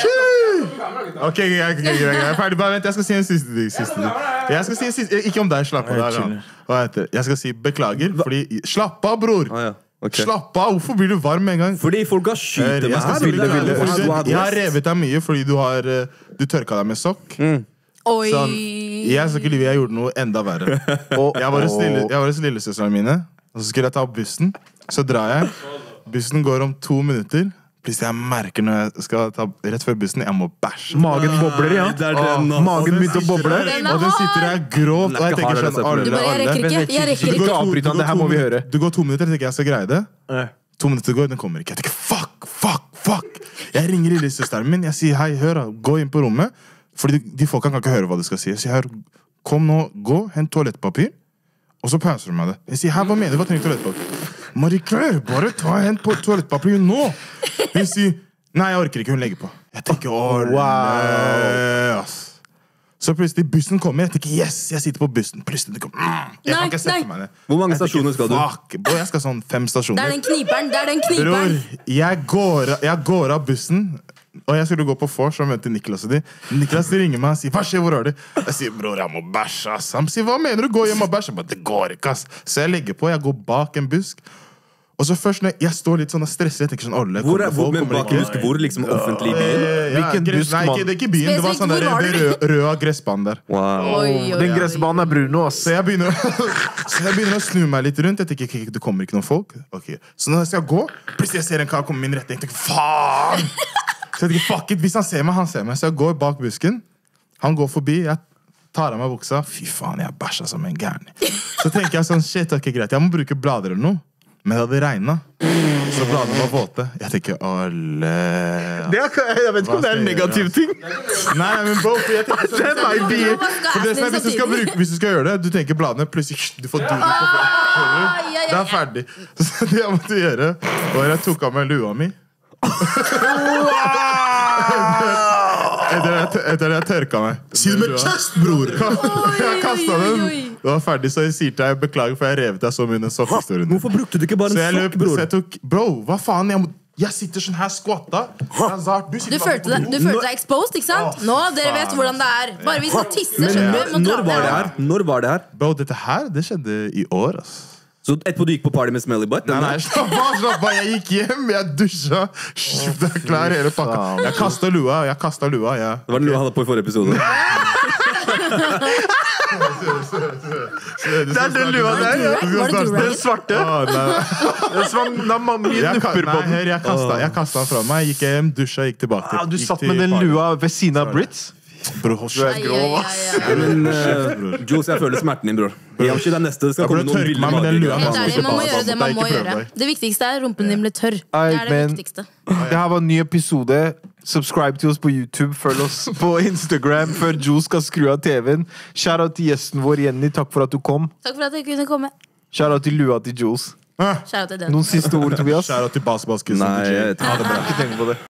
S3: Ok, jeg er ferdig. Bare vent, jeg skal si en siste ting. Jeg skal si en siste, ikke om deg, slapp av. Hva heter det? Jeg skal si beklager, fordi slapp av, bror.
S2: Ah, ja. Ok.
S3: Slapp av, hvorfor blir du varm med en gang?
S2: Fordi folk har skytet meg
S3: Jeg skal
S2: her.
S3: si
S2: Ville,
S3: Jeg har revet deg mye fordi du tørka deg med sokk.
S4: Oi.
S3: Sånn, jeg skal ikke lyve, jeg gjorde noe enda verre. Jeg var hos lillesøstrene mine, og så skulle jeg ta opp bussen. Så drar jeg. Bussen går om 2 minutter. Plutselig jeg merker når jeg skal ta rett før bussen, jeg må bæsje.
S1: Magen bobler, ja.
S2: Det er den nå.
S1: Magen begynte å boble.
S3: Og den sitter der grovt, og jeg tenker sånn
S4: Du bare, jeg rekker ikke. Jeg rekker
S1: Ikke
S4: ikke.
S1: avbryt han, det her må vi høre.
S3: Du går 2 minutter, jeg tenker jeg skal greie det. 2 minutter går, den kommer ikke. Jeg tenker fuck. Jeg ringer lillesøsteren min, jeg sier hei, hør da, gå inn på rommet. Fordi de folka kan ikke høre hva du skal si. Jeg sier hør, kom nå, gå, hent toalettpapir. Og så pauser du meg det. Jeg sier hei, hva mener du, hva trenger toalettpapir? Marie-Claire, bare hent på toalettpapir nå. Hun sier, nei, jeg orker ikke, hun legger på. Jeg tenker, ass. Så plutselig bussen kommer, jeg tenker, yes, jeg sitter på bussen. Plutselig det kommer, jeg kan ikke sette meg ned.
S2: Hvor mange
S3: Jeg tenker,
S2: stasjoner skal du?
S3: Fuck, bro, jeg skal sånn 5
S4: Det
S3: stasjoner.
S4: er den kniperen.
S3: Bror, jeg går av bussen, og jeg skulle gå på vors og møte Niklas og de. Niklas ringer meg og sier, hva skjer, hvor er du? Jeg sier, bror, jeg må bæsje, ass. Han sier, hva mener du, gå hjem og bæsje? Jeg bare, det går ikke, ass. Så jeg legger på, jeg går bak en busk. Og så først når jeg står litt sånn og stresser, jeg tenker sånn, alle
S2: Hvor er
S3: folk,
S2: men
S3: kommer
S2: bak
S3: ikke.
S2: husk hvor liksom offentlig i byen?
S1: Hvilken busk,
S3: Nei,
S1: mann?
S3: det er ikke byen, det var sånn der
S4: Spesifikt, hvor var
S3: røde gressbanen der.
S2: Wow.
S1: Den gressbanen er Bruno, ass.
S3: Så jeg begynner å snu meg litt rundt. Jeg tenker, ok, det kommer ikke noen folk. Ok. Så når jeg skal gå, plutselig jeg ser en kar komme min retning. Jeg tenker, faen! Så jeg tenker, fuck it, hvis han ser meg, han ser meg. Så jeg går bak busken. Han går forbi, jeg tar av meg buksa. Fy faen, jeg bæsja som en gærn. Så tenker jeg sånn, shit, ok, greit. Jeg må bruke blader eller noe. Men det hadde regnet. Så bladene var våte. Jeg tenker, alle...
S1: Jeg vet ikke om det er en negativ ting.
S3: Nei, men bro, for jeg tenker sånn...
S1: Det er meg, bi.
S3: For det som er, hvis du skal gjøre det, du tenker bladene, plutselig du får duro på bladene. Det er ferdig. Så det jeg måtte gjøre, var jeg tok av meg lua mi. Etter jeg tørka meg.
S7: Si det med chest, bror!
S3: Jeg kastet den. Det var ferdig, så jeg sier til deg beklager, for jeg revet deg så mye den sokkhistorien.
S2: Hvorfor brukte du ikke bare en sokk, bror?
S3: Så jeg tok, bro, hva faen? Jeg sitter sånn her squatta.
S4: Du følte deg exposed, ikke sant? Nå, dere vet hvordan det er. Bare vi skal tisse, skjønner du?
S2: Når var det her?
S3: Bro, dette her, det skjedde i år, ass.
S2: Så etterpå du gikk på party med Smelly Butt?
S3: Nei, slapp av, jeg gikk hjem, jeg dusja, skiftet klær, hele pakka. Jeg kastet lua, ja.
S2: Det var den lua hadde på i forrige episode.
S1: Det er den lua der, ja. Den svarte. Den har mange nupper på den.
S3: Jeg kastet den fra meg, gikk hjem, dusja, gikk tilbake.
S1: Du satt med den lua ved siden av Brits?
S3: Bror,
S1: du er grov, ass.
S2: Men Jules, jeg føler smerten din, bror. Jeg det neste skal komme noen bilder
S4: man må gjøre det man må gjøre. Det viktigste er rumpen din blir tørr. Det er det viktigste.
S1: Det her var en ny episode. Subscribe til oss på YouTube. Følg oss på Instagram før Jules skal skru av TV-en. Shout out til gjesten vår, Jenny. Takk for at du kom.
S4: Takk for at jeg kunne komme.
S1: Shout out til lua til Jules.
S4: Shout out til den.
S1: Noen siste ord, Tobias?
S3: Shout out til Basketball.
S2: Nei,
S1: jeg har ikke tenkt på det.